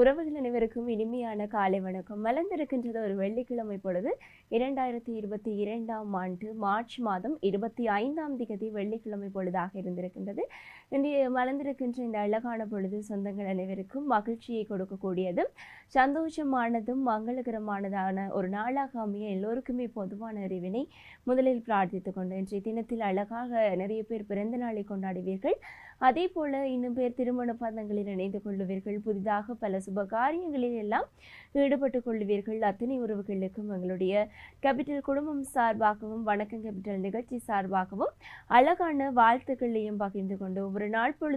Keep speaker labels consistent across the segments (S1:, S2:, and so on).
S1: உறவுகள் அனைவருக்கும் இனிமையான காலை வணக்கம். மலர்ந்திருக்கின்றது ஒரு வெள்ளிக்கிழமை பொழுது 2022ஆம் ஆண்டு மார்ச் மாதம் 25ஆம் திகதி வெள்ளிக்கிழமை பொழுதாக இருந்திருக்கின்றது. இன்றைய மலர்ந்திருக்கின்ற இந்த அழகான பொழுது சொந்தங்கள் அனைவருக்கும் மகிழ்ச்சியை கொடுக்கக்கூடியதும் சந்தோஷமானதும் மங்களகரமானதான ஒரு நாளாக அமைய எல்லோருக்குமே பொதுவான அறிவினை முதலில் பிரார்த்தித்துக் கொண்டு இன்றைய தினத்தில் அழகாக நிறைய பேர் பிறந்த நாளை கொண்டாடுவீர்கள். அதே போல இன்னும் பேர் திருமண பந்தங்களில் இணைந்து கொள்ளுவீர்கள். புதிதாக பல சுப காரியங்களில் எல்லாம் ஈடுபட்டுக் கொள்ளுவீர்கள். அத்தனை உறவுகளுக்கும் எங்களுடைய கேபிட்டல் குடும்பம் சார்பாகவும் வணக்கம் கேபிட்டல் நிகழ்ச்சி சார்பாகவும் அழகான வாழ்த்துக்களையும் பகிர்ந்து கொண்டு ஒவ்வொரு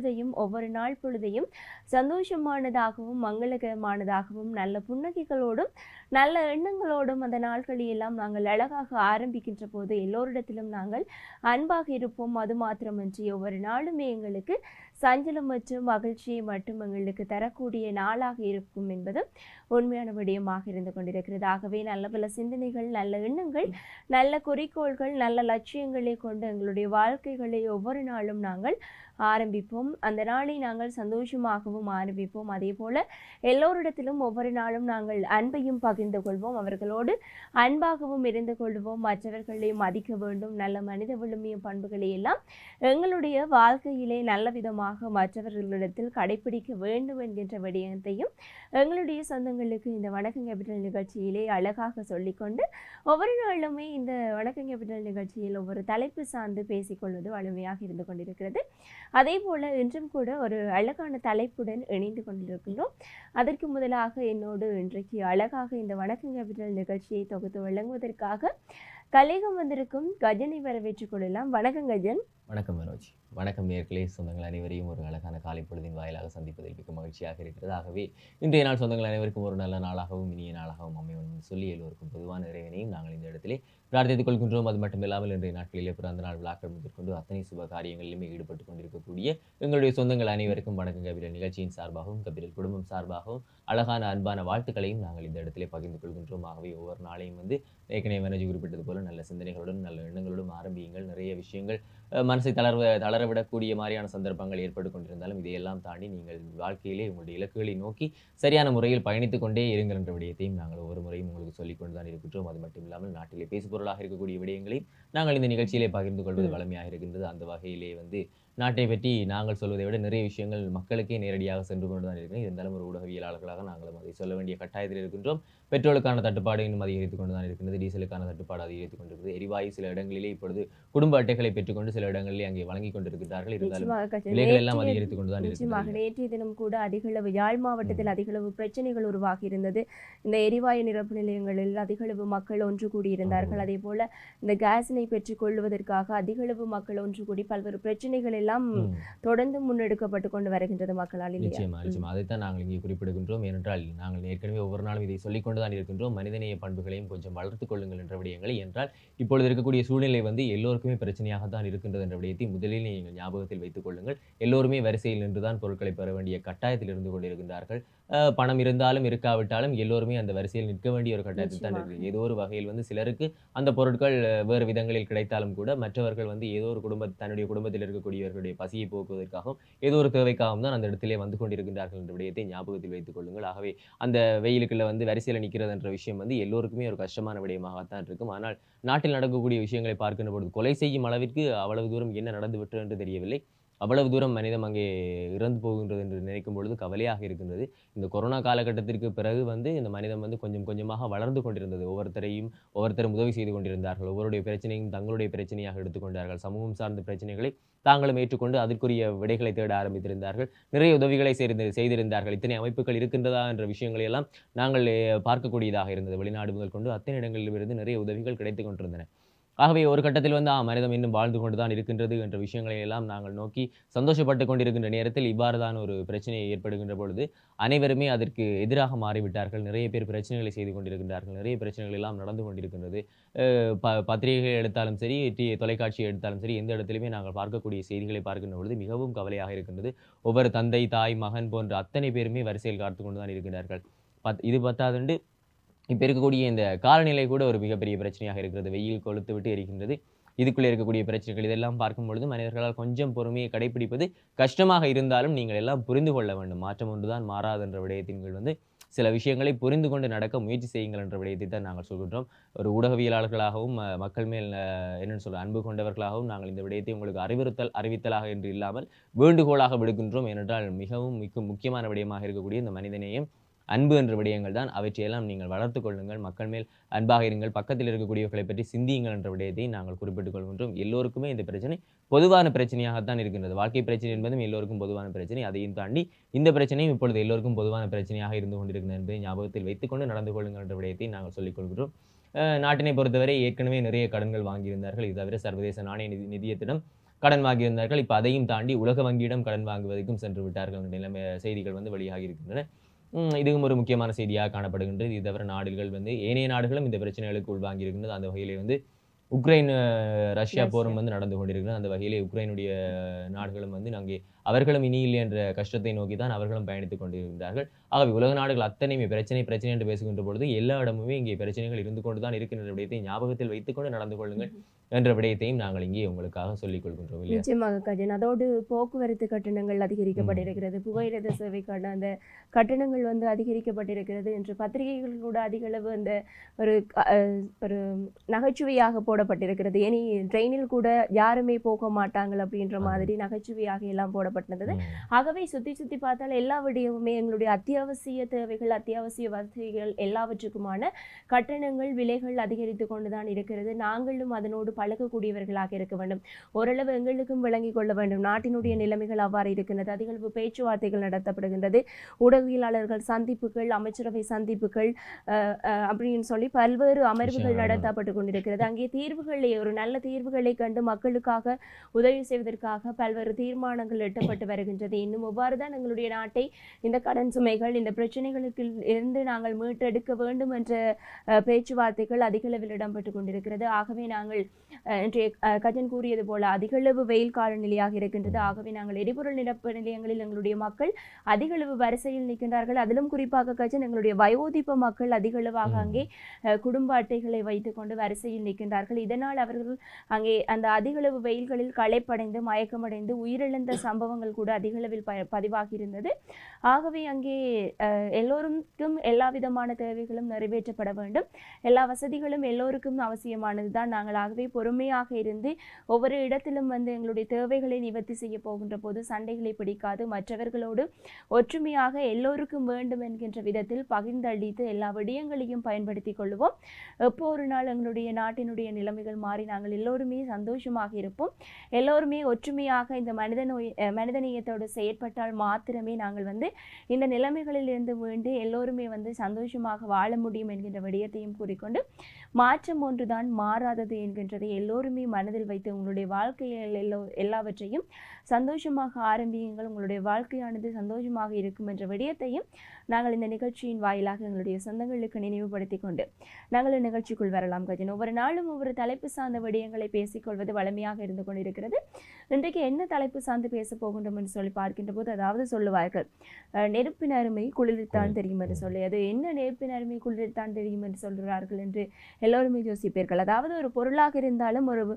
S1: நாள் பொழுதையும் சந்தோஷமானதாகவும் மங்களகரமானதாகவும் நல்ல புன்னகைகளோடும் நல்ல எண்ணங்களோடும் அந்த நாட்களை எல்லாம் நாங்கள் அழகாக ஆரம்பிக்கின்ற போது எல்லோரிடத்திலும் நாங்கள் அன்பாக இருப்போம். அது மாத்திரமின்றி ஒவ்வொரு நாளுமே எங்களுக்கு சஞ்சலம் மற்றும் மகிழ்ச்சியை மட்டும் எங்களுக்கு தரக்கூடிய நாளாக இருக்கும் என்பதும் உண்மையான விடயமாக இருந்து கொண்டிருக்கிறது. ஆகவே நல்ல பல சிந்தனைகள், நல்ல எண்ணங்கள், நல்ல குறிக்கோள்கள், நல்ல லட்சியங்களை கொண்டு எங்களுடைய வாழ்க்கைகளை ஒவ்வொரு நாளும் நாங்கள் ஆரம்பிப்போம். அந்த நாளை நாங்கள் சந்தோஷமாகவும் ஆரம்பிப்போம். அதே போல எல்லோரிடத்திலும் ஒவ்வொரு நாளும் நாங்கள் அன்பையும் பகிர்ந்து கொள்வோம். அவர்களோடு அன்பாகவும் இருந்து கொள்வோம். மற்றவர்களை மதிக்க வேண்டும். நல்ல மனித விழுமிய பண்புகளை எல்லாம் எங்களுடைய வாழ்க்கையிலே நல்ல விதமாக மற்றவர்களிடத்தில் கடைபிடிக்க வேண்டும் என்கின்ற விடயத்தையும் எங்களுடைய சொந்தங்களுக்கு இந்த வணக்கம் கேபிட்டல் நிகழ்ச்சியிலே அழகாக சொல்லிக்கொண்டு ஒவ்வொரு நாளுமே இந்த வணக்கம் கேபிட்டல் நிகழ்ச்சியில் ஒவ்வொரு தலைப்பு சார்ந்து பேசிக்கொள்வது வலிமையாக இருந்து கொண்டிருக்கிறது. அதே போல இன்றும் கூட ஒரு அழகான தலைப்புடன் இணைந்து கொண்டிருக்கின்றோம். அதற்கு முதலாக என்னோடு இன்றைக்கு அழகாக இந்த வணக்கம் கேபிட்டல் நிகழ்ச்சியை தொகுத்து வழங்குவதற்காக கலைகம் வந்திருக்கும் கஜனை வரவேற்றுக் கொள்ளலாம். வணக்கம் கஜன்.
S2: வணக்கம் மனோஜ். வணக்கம் நேயர்களே. சொந்தங்கள் அனைவரையும் ஒரு அழகான காலை பொழுதின் வாயிலாக சந்திப்பதில் மிக மகிழ்ச்சியாக இருக்கிறது. ஆகவே இன்றைய நாள் சொந்தங்கள் அனைவருக்கும் ஒரு நல்ல நாளாகவும் இனிய நாளாகவும் அமையும் சொல்லி எல்லோருக்கும் பொதுவான இறைவனையும் நாங்கள் இந்த இடத்திலே பிரார்த்தித்துக் கொள்கின்றோம். அது மட்டுமில்லாமல் இன்றைய நாட்களிலே பிறந்த நாள் விழாக்கள் முதற்கொண்டு அத்தனை சுப காரியங்களிலுமே ஈடுபட்டுக் கொண்டிருக்கக்கூடிய எங்களுடைய சொந்தங்கள் அனைவருக்கும் வணக்கம் கேபிட்டல் நிகழ்ச்சியின் சார்பாகவும் கேபிட்டல் குடும்பம் சார்பாகவும் அழகான அன்பான வாழ்த்துக்களையும் நாங்கள் இந்த இடத்திலே பகிர்ந்து கொள்கின்றோம். ஆகவே ஒவ்வொரு நாளையும் ஏற்கனவே மனோஜ் குறிப்பிட்டது போல நல்ல சிந்தனைகளுடன் நல்ல எண்ணங்களோடும் ஆரம்பியுங்கள். நிறைய விஷயங்கள் மனசை தளரவிடக்கூடிய மாதிரியான சந்தர்ப்பங்கள் ஏற்பட்டு கொண்டிருந்தாலும் இதையெல்லாம் தாண்டி நீங்கள் வாழ்க்கையிலே உங்களுடைய இலக்குகளை நோக்கி சரியான முறையில் பயணித்துக் கொண்டே இருங்கள் என்ற விடயத்தையும் நாங்கள் ஒவ்வொரு முறையும் உங்களுக்கு சொல்லிக் கொண்டுதான் இருக்கின்றோம். அது மட்டும் இல்லாமல் நாட்டிலே பேசுபொருளாக இருக்கக்கூடிய விடயங்களையும் நாங்கள் இந்த நிகழ்ச்சியிலே பகிர்ந்து கொள்வது வலிமையாக இருக்கின்றது. அந்த வகையிலே நாட்டை பற்றி நாங்கள் சொல்வதை விட நிறைய விஷயங்கள் மக்களுக்கே நேரடியாக சென்று கொண்டுதான் இருக்கிறது. இருந்தாலும் ஒரு ஊடகவியலாளர்களாக நாங்களும் அதை சொல்ல வேண்டிய கட்டாயத்தில் இருக்கின்றோம். பெட்ரோலுக்கான தட்டுப்பாடு இன்னும் அதிகரித்துக் கொண்டுதான் இருக்கின்றது. டீசலுக்கான தட்டுப்பாடு அதிகரித்துக் கொண்டிருக்கிறது. எரிவாயு சில இடங்களிலே இப்பொழுது குடும்ப அட்டைகளை பெற்றுக்கொண்டு சில இடங்களிலே அங்கே வழங்கி கொண்டிருக்கிறார்கள். இருந்தாலும் விலைகள் எல்லாம் அதிகரித்துக் கொண்டுதான் இருக்கிறது.
S1: நேற்றைய தினம் கூட அதிகளவு யாழ் மாவட்டத்தில் அதிகளவு பிரச்சனைகள் உருவாகி இருந்தது. இந்த எரிவாயு நிரப்பு நிலையங்களில் அதிகளவு மக்கள் ஒன்று கூடியிருந்தார்கள். அதே போல இந்த கேஸினை பெற்றுக் கொள்வதற்காக அதிகளவு மக்கள் ஒன்று கூடி பல்வேறு பிரச்சனைகள் எல்லாம் தொடர்ந்து முன்னெடுக்கப்பட்டு கொண்டு வருகின்றது மக்களால்.
S2: நிச்சயமா அதைத்தான் நாங்கள் இங்கே குறிப்பிடுகின்றோம். ஏனென்றால் நாங்கள் ஏற்கனவே ஒவ்வொரு நாளும் இதை சொல்லிக் கொண்டுதான் இருக்கின்றோம். மனிதநேய பண்புகளையும் கொஞ்சம் வளர்த்துக் கொள்ளுங்கள் என்ற விடயங்களை. என்றால் இப்பொழுது இருக்கக்கூடிய சூழ்நிலை எல்லோருக்குமே பிரச்சனையாகத்தான் இருக்கின்றது என்ற விடயத்தை முதலில் நீங்கள் ஞாபகத்தில் வைத்துக் கொள்ளுங்கள். எல்லோருமே வரிசையில் நின்றுதான் பொருட்களை பெற வேண்டிய கட்டாயத்தில் இருந்து கொண்டிருக்கின்றார்கள். பணம் இருந்தாலும் இருக்காவிட்டாலும் எல்லோருமே அந்த வரிசையில் நிற்க வேண்டிய ஒரு கட்டாயத்தில் தான் இருக்குது. ஏதோ ஒரு வகையில் சிலருக்கு அந்த பொருட்கள் வேறு விதங்களில் கிடைத்தாலும் கூட மற்றவர்கள் ஏதோ ஒரு தன்னுடைய குடும்பத்தில் இருக்கக்கூடியவர்களுடைய பசியை போக்குவதற்காகவும் ஏதோ ஒரு தேவைக்காகவும் தான் அந்த இடத்திலே வந்து கொண்டிருக்கின்றார்கள் என்ற விடயத்தை ஞாபகத்தில் வைத்துக் கொள்ளுங்கள். ஆகவே அந்த வெயிலுக்குள்ள வரிசையில் நிற்கிறது என்ற விஷயம் எல்லோருக்குமே ஒரு கஷ்டமான விடயமாகத்தான் இருக்கும். ஆனால் நாட்டில் நடக்கக்கூடிய விஷயங்களை பார்க்கின்ற பொழுது கொலை செய்யும் அளவிற்கு அவ்வளவு தூரம் என்ன நடந்து விட்டு என்று தெரியவில்லை. அவ்வளவு தூரம் மனிதம் அங்கே இறந்து போகின்றது என்று நினைக்கும் பொழுது கவலையாக இருக்கின்றது. இந்த கொரோனா காலகட்டத்திற்கு பிறகு இந்த மனிதம் கொஞ்சம் கொஞ்சமாக வளர்ந்து கொண்டிருந்தது. ஒவ்வொருத்தரும் உதவி செய்து கொண்டிருந்தார்கள். ஒவ்வொருடைய பிரச்சனையும் தங்களுடைய பிரச்சனையாக எடுத்துக்கொண்டார்கள். சமூகம் சார்ந்த பிரச்சனைகளை தாங்களும் ஏற்றுக்கொண்டு அதற்குரிய விடைகளை தேட ஆரம்பித்திருந்தார்கள். நிறைய உதவிகளை செய்திருந்தார்கள். இத்தனை அமைப்புகள் இருக்கின்றதா என்ற விஷயங்களை எல்லாம் நாங்கள் பார்க்கக்கூடியதாக இருந்தது. வெளிநாடு முதல் கொண்டு அத்தனை இடங்களிலிருந்து நிறைய உதவிகள் கிடைத்துக் கொண்டிருந்தன. ஆகவே ஒரு கட்டத்தில் மனிதம் இன்னும் வாழ்ந்து கொண்டுதான் இருக்கின்றது என்ற விஷயங்களை எல்லாம் நாங்கள் நோக்கி சந்தோஷப்பட்டு கொண்டிருக்கின்ற நேரத்தில் இவ்வாறுதான் ஒரு பிரச்சனை ஏற்படுகின்ற பொழுது அனைவருமே அதற்கு எதிராக மாறிவிட்டார்கள். நிறைய பேர் பிரச்சனைகளை செய்து கொண்டிருக்கின்றார்கள். நிறைய பிரச்சனைகள் எல்லாம் நடந்து கொண்டிருக்கின்றது. பத்திரிகை எடுத்தாலும் சரி, தொலைக்காட்சி எடுத்தாலும் சரி, எந்த இடத்திலுமே நாங்கள் பார்க்கக்கூடிய செய்திகளை பார்க்கின்ற பொழுது மிகவும் கவலையாக இருக்கின்றது. ஒவ்வொரு தந்தை, தாய், மகன் போன்ற அத்தனை பேருமே வரிசையில் காத்து கொண்டுதான் இருக்கின்றார்கள். இது பத்தாதுண்டு இப்போ இருக்கக்கூடிய இந்த காலநிலை கூட ஒரு மிகப்பெரிய பிரச்சனையாக இருக்கிறது. வெயில் கொளுத்து விட்டு எரிக்கின்றது. இதுக்குள்ளே இருக்கக்கூடிய பிரச்சனைகள் இதெல்லாம் பார்க்கும் பொழுது மனிதர்களால் கொஞ்சம் பொறுமையை கடைபிடிப்பது கஷ்டமாக இருந்தாலும் நீங்கள் எல்லாம் புரிந்து கொள்ள வேண்டும். மாற்றம் ஒன்றுதான் மாறாது என்ற விடயத்தின் கீழ் வந்து சில விஷயங்களை புரிந்து கொண்டு நடக்க முயற்சி செய்யுங்கள் என்ற விடயத்தை தான் நாங்கள் சொல்கின்றோம். ஒரு ஊடகவியலாளர்களாகவும் மக்கள் மேல் என்னென்னு சொல்ல அன்பு கொண்டவர்களாகவும் நாங்கள் இந்த விடயத்தை உங்களுக்கு அறிவித்தலாக என்று இல்லாமல் வேண்டுகோளாக விடுக்கின்றோம். ஏனென்றால் மிகவும் முக்கியமான விடயமாக இருக்கக்கூடிய இந்த மனிதநேயம் அன்பு என்ற விடயங்கள் தான். அவற்றையெல்லாம் நீங்கள் வளர்த்து கொள்ளுங்கள். மக்கள் மேல் அன்பாக இருங்கள். பக்கத்தில் இருக்கக்கூடியவர்களை பற்றி சிந்தியுங்கள் என்ற விடயத்தை நாங்கள் குறிப்பிட்டுக் கொள்கின்றோம். எல்லோருக்குமே இந்த பிரச்சனை பொதுவான பிரச்சனையாகத்தான் இருக்கின்றது. வாழ்க்கை பிரச்சனை என்பதும் எல்லோருக்கும் பொதுவான பிரச்சனை. அதையும் தாண்டி இந்த பிரச்சனையும் இப்பொழுது எல்லோருக்கும் பொதுவான பிரச்சனையாக இருந்து கொண்டிருக்கிறது என்பதை ஞாபகத்தில் வைத்துக்கொண்டு நடந்து கொள்ளுங்கள் என்ற விடயத்தை நாங்கள் சொல்லிக் கொள்கிறோம். நாட்டினை பொறுத்தவரை ஏற்கனவே நிறைய கடன்கள் வாங்கியிருந்தார்கள். இது தவிர சர்வதேச நாணய நிதியத்திடம் கடன் வாங்கியிருந்தார்கள். இப்போ அதையும் தாண்டி உலக வங்கியிடம் கடன் வாங்குவதற்கும் சென்று விட்டார்கள் என்ற நிலைமை செய்திகள் வந்து வெளியாகி இருக்கின்றன. இதுவும் ஒரு முக்கியமான செய்தியாக காணப்படுகின்றது. இது தவிர நாடுகள் வந்து ஏனைய நாடுகளும் இந்த பிரச்சனைகளுக்கு உள்வாங்கி இருக்கின்றது. அந்த வகையிலே வந்து உக்ரைன் ரஷ்யா போரும் வந்து நடந்து கொண்டிருக்கிறது. அந்த வகையிலே உக்ரைனுடைய நாடுகளும் வந்து அங்கே அவர்களும் இனி இல்லை என்ற கஷ்டத்தை நோக்கி தான் அவர்களும் பயணித்துக் கொண்டிருக்கிறார்கள். ஆகவே உலக நாடுகள் அத்தனையுமே பிரச்சனை என்று பேசுகின்ற பொழுது எல்லா இடமுமே இங்கே பிரச்சனைகள் இருந்து கொண்டுதான் இருக்கின்ற விடயத்தை ஞாபகத்தில் வைத்துக்கொண்டு நடந்து கொள்ளுங்கள் என்ற விடயத்தையும் நாங்கள் இங்கே உங்களுக்காக சொல்லிக் கொள்கின்றோம்.
S1: நிச்சயமாக கஜன், அதோடு போக்குவரத்து கட்டணங்கள் அதிகரிக்கப்பட்டிருக்கிறது, புகையிரத சேவைக்கான அந்த கட்டணங்கள் வந்து அதிகரிக்கப்பட்டிருக்கிறது என்று பத்திரிகைகள் கூட அதிக அளவு அந்த ஒரு நகைச்சுவையாக போடப்பட்டிருக்கிறது. இனி ட்ரெயினில் கூட யாருமே போக மாட்டாங்கள் அப்படின்ற மாதிரி நகைச்சுவையாக எல்லாம் போடப்பட்டிருந்தது. ஆகவே சுத்தி பார்த்தால் எல்லா விடயமுமே எங்களுடைய அத்தியாவசிய தேவைகள், அத்தியாவசிய வசதிகள் எல்லாவற்றுக்குமான கட்டணங்கள், விலைகள் அதிகரித்து கொண்டுதான் இருக்கிறது. நாங்களும் அதனோடு பழகக்கூடியவர்களாக இருக்க வேண்டும். ஓரளவு எங்களுக்கும் விளங்கிக் கொள்ள வேண்டும். நாட்டினுடைய நிலைமைகள் அவ்வாறு இருக்கின்றது. அதிகளவு பேச்சுவார்த்தைகள் நடத்தப்படுகின்றது. ஊடகவியலாளர்கள் சந்திப்புகள், அமைச்சரவை சந்திப்புகள் அப்படின்னு சொல்லி பல்வேறு அமர்வுகள் நடத்தப்பட்டு கொண்டிருக்கிறது. அங்கே தீர்வுகளை, ஒரு நல்ல தீர்வுகளை கண்டு மக்களுக்காக உதவி செய்வதற்காக பல்வேறு தீர்மானங்கள் எட்டப்பட்டு வருகின்றது. இன்னும் எவ்வாறுதான் எங்களுடைய நாட்டை இந்த கடன் சுமைகள், இந்த பிரச்சனைகளுக்கு இருந்து நாங்கள் மீட்டெடுக்க வேண்டும் என்ற பேச்சுவார்த்தைகள் அதிகளவில் இடம்பெற்று கொண்டிருக்கிறது. ஆகவே நாங்கள் கஜன் கூறியது போல அதிகளவு வெயில் காலநிலையாக இருக்கின்றது. ஆகவே நாங்கள் எரிபொருள் நிரப்பு நிலையங்களில் எங்களுடைய மக்கள் அதிகளவு வரிசையில் நிற்கின்றார்கள். அதிலும் குறிப்பாக கஜன் எங்களுடைய வயோதிப மக்கள் அதிகளவாக அங்கே குடும்ப அட்டைகளை வைத்துக் கொண்டு வரிசையில் நிற்கின்றார்கள். இதனால் அவர்கள் அங்கே அந்த அதிகளவு வெயில்களில் களைப்படைந்து மயக்கமடைந்து உயிரிழந்த சம்பவங்கள் கூட அதிகளவில் பதிவாகி இருந்தது. ஆகவே அங்கே எல்லோருக்கும் எல்லா விதமான தேவைகளும் நிறைவேற்றப்பட வேண்டும். எல்லா வசதிகளும் எல்லோருக்கும் அவசியமானதுதான். நாங்கள் ஆகவே பொறுமையாக இருந்து ஒவ்வொரு இடத்திலும் வந்து எங்களுடைய தேவைகளை நிவர்த்தி செய்ய போகின்ற போது சண்டைகளை பிடிக்காது, மற்றவர்களோடு ஒற்றுமையாக எல்லோருக்கும் வேண்டும் என்கின்ற விதத்தில் பகிர்ந்தளித்து எல்லா விடயங்களையும் பயன்படுத்தி கொள்வோம். எப்போ ஒரு நாள் எங்களுடைய நாட்டினுடைய நிலைமைகள் மாறி நாங்கள் எல்லோருமே சந்தோஷமாக இருப்போம். எல்லோருமே ஒற்றுமையாக இந்த மனிதநேயத்தோடு செயற்பட்டால் மாத்திரமே நாங்கள் வந்து இந்த நிலைமைகளில் இருந்து மீண்டு எல்லோருமே வந்து சந்தோஷமாக வாழ முடியும் என்கின்ற விடயத்தையும் கூறிக்கொண்டு, மாற்றம் ஒன்றுதான் மாறாதது என்கின்றதை எல்லோருமே மனதில் வைத்து உங்களுடைய வாழ்க்கையில் எல்லாவற்றையும் சந்தோஷமாக ஆரம்பியுங்கள். உங்களுடைய வாழ்க்கையானது சந்தோஷமாக இருக்கும் என்ற விடயத்தையும் நாங்கள் இந்த நிகழ்ச்சியின் வாயிலாக எங்களுடைய சொந்தங்களுக்கு நினைவுபடுத்திக் கொண்டு நாங்கள் நிகழ்ச்சிக்குள் வரலாம். கஜன், ஒவ்வொரு நாளும் ஒவ்வொரு தலைப்பு சார்ந்த விடயங்களை பேசிக்கொள்வது வளமையாக இருந்து கொண்டிருக்கிறது. இன்றைக்கு என்ன தலைப்பு சார்ந்து பேச போகின்றோம் என்று சொல்லி பார்க்கின்ற போது, அதாவது சொல்லுவார்கள் நெருப்பின் அருமை குளிர்த்தான் தெரியும் என்று சொல்லி, அது என்ன நெருப்பின் அருமை குளிர்த்தான் தெரியும் என்று சொல்கிறார்கள் என்று எல்லோருமே யோசிப்பீர்கள். அதாவது ஒரு பொருளாக இருந்தாலும், ஒரு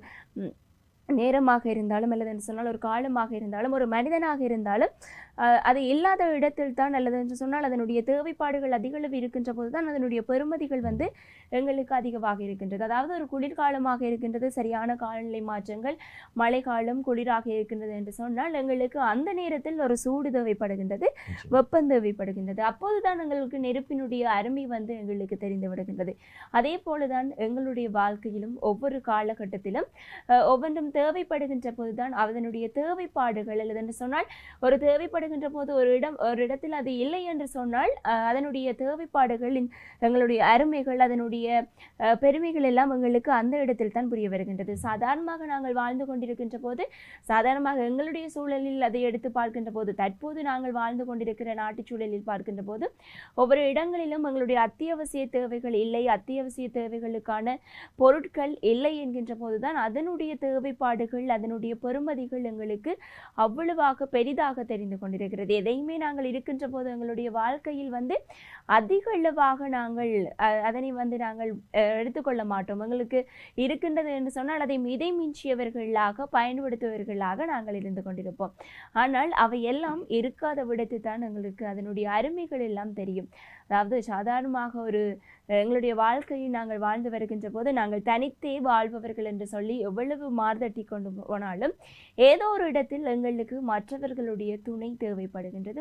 S1: நேரமாக இருந்தாலும், அல்லது என்று சொன்னால் ஒரு காலமாக இருந்தாலும், ஒரு மனிதனாக இருந்தாலும், அது இல்லாத இடத்தில் தான், அல்லது என்று சொன்னால் அதனுடைய தேவைப்பாடுகள் அதிகளவு இருக்கின்ற போது தான் அதனுடைய பெறுமதிகள் வந்து எங்களுக்கு அதிகமாக இருக்கின்றது. அதாவது ஒரு குளிர்காலமாக இருக்கின்றது, சரியான காலநிலை மாற்றங்கள், மழை காலம் குளிராக இருக்கின்றது என்று சொன்னால் எங்களுக்கு அந்த நேரத்தில் ஒரு சூடு தேவைப்படுகின்றது, வெப்பம் தேவைப்படுகின்றது. அப்போதுதான் எங்களுக்கு நெருப்பினுடைய அருமை வந்து எங்களுக்கு தெரிந்து விடுகின்றது. அதே போலதான் எங்களுடைய வாழ்க்கையிலும் ஒவ்வொரு காலகட்டத்திலும் ஒவ்வொன்றும் தேவைப்படுகின்ற போதுதான் அதனுடைய தேவைப்பாடுகள், அல்லது என்று சொன்னால் ஒரு தேவைப்படுகின்ற போது ஒரு இடத்தில் அது இல்லை என்று சொன்னால் அதனுடைய தேவைப்பாடுகள், எங்களுடைய அருமைகள், அதனுடைய பெருமைகள் எல்லாம் எங்களுக்கு அந்த இடத்தில் தான் புரிய வருகின்றது. சாதாரணமாக நாங்கள் வாழ்ந்து கொண்டிருக்கின்ற போது, சாதாரணமாக எங்களுடைய சூழலில் அதை எடுத்து பார்க்கின்ற போது, தற்போது நாங்கள் வாழ்ந்து கொண்டிருக்கிற நாட்டு சூழலில் பார்க்கின்ற போது ஒவ்வொரு இடங்களிலும் எங்களுடைய அத்தியாவசிய தேவைகள் இல்லை, அத்தியாவசிய தேவைகளுக்கான பொருட்கள் இல்லை என்கின்ற போதுதான் அதனுடைய தேவைப்பாடு வேறுபாடுகள் அதனுடைய பெறுமதிகள் எங்களுக்கு அவ்வளவாக பெரிதாக தெரிந்து கொண்டிருக்கிறது. எதையுமே நாங்கள் இருக்கின்ற போது எங்களுடைய வாழ்க்கையில் வந்து அதிக அளவாக நாங்கள் அதனை வந்து நாங்கள் எடுத்துக்கொள்ள மாட்டோம். எங்களுக்கு இருக்கின்றது என்று சொன்னால் அதை மிதை மிஞ்சியவர்களாக பயன்படுத்துவவர்களாக நாங்கள் இருந்து கொண்டிருப்போம். ஆனால் அவை எல்லாம் இருக்காத விடத்து தான் எங்களுக்கு அதனுடைய அருமைகள் எல்லாம் தெரியும். அதாவது சாதாரணமாக ஒரு எங்களுடைய வாழ்க்கையை நாங்கள் வாழ்ந்து வருகின்ற போது நாங்கள் தனித்தே வாழ்பவர்கள் என்று சொல்லி எவ்வளவு மார்தட்டி கொண்டு போனாலும் ஏதோ ஒரு இடத்தில் எங்களுக்கு மற்றவர்களுடைய துணை தேவைப்படுகின்றது.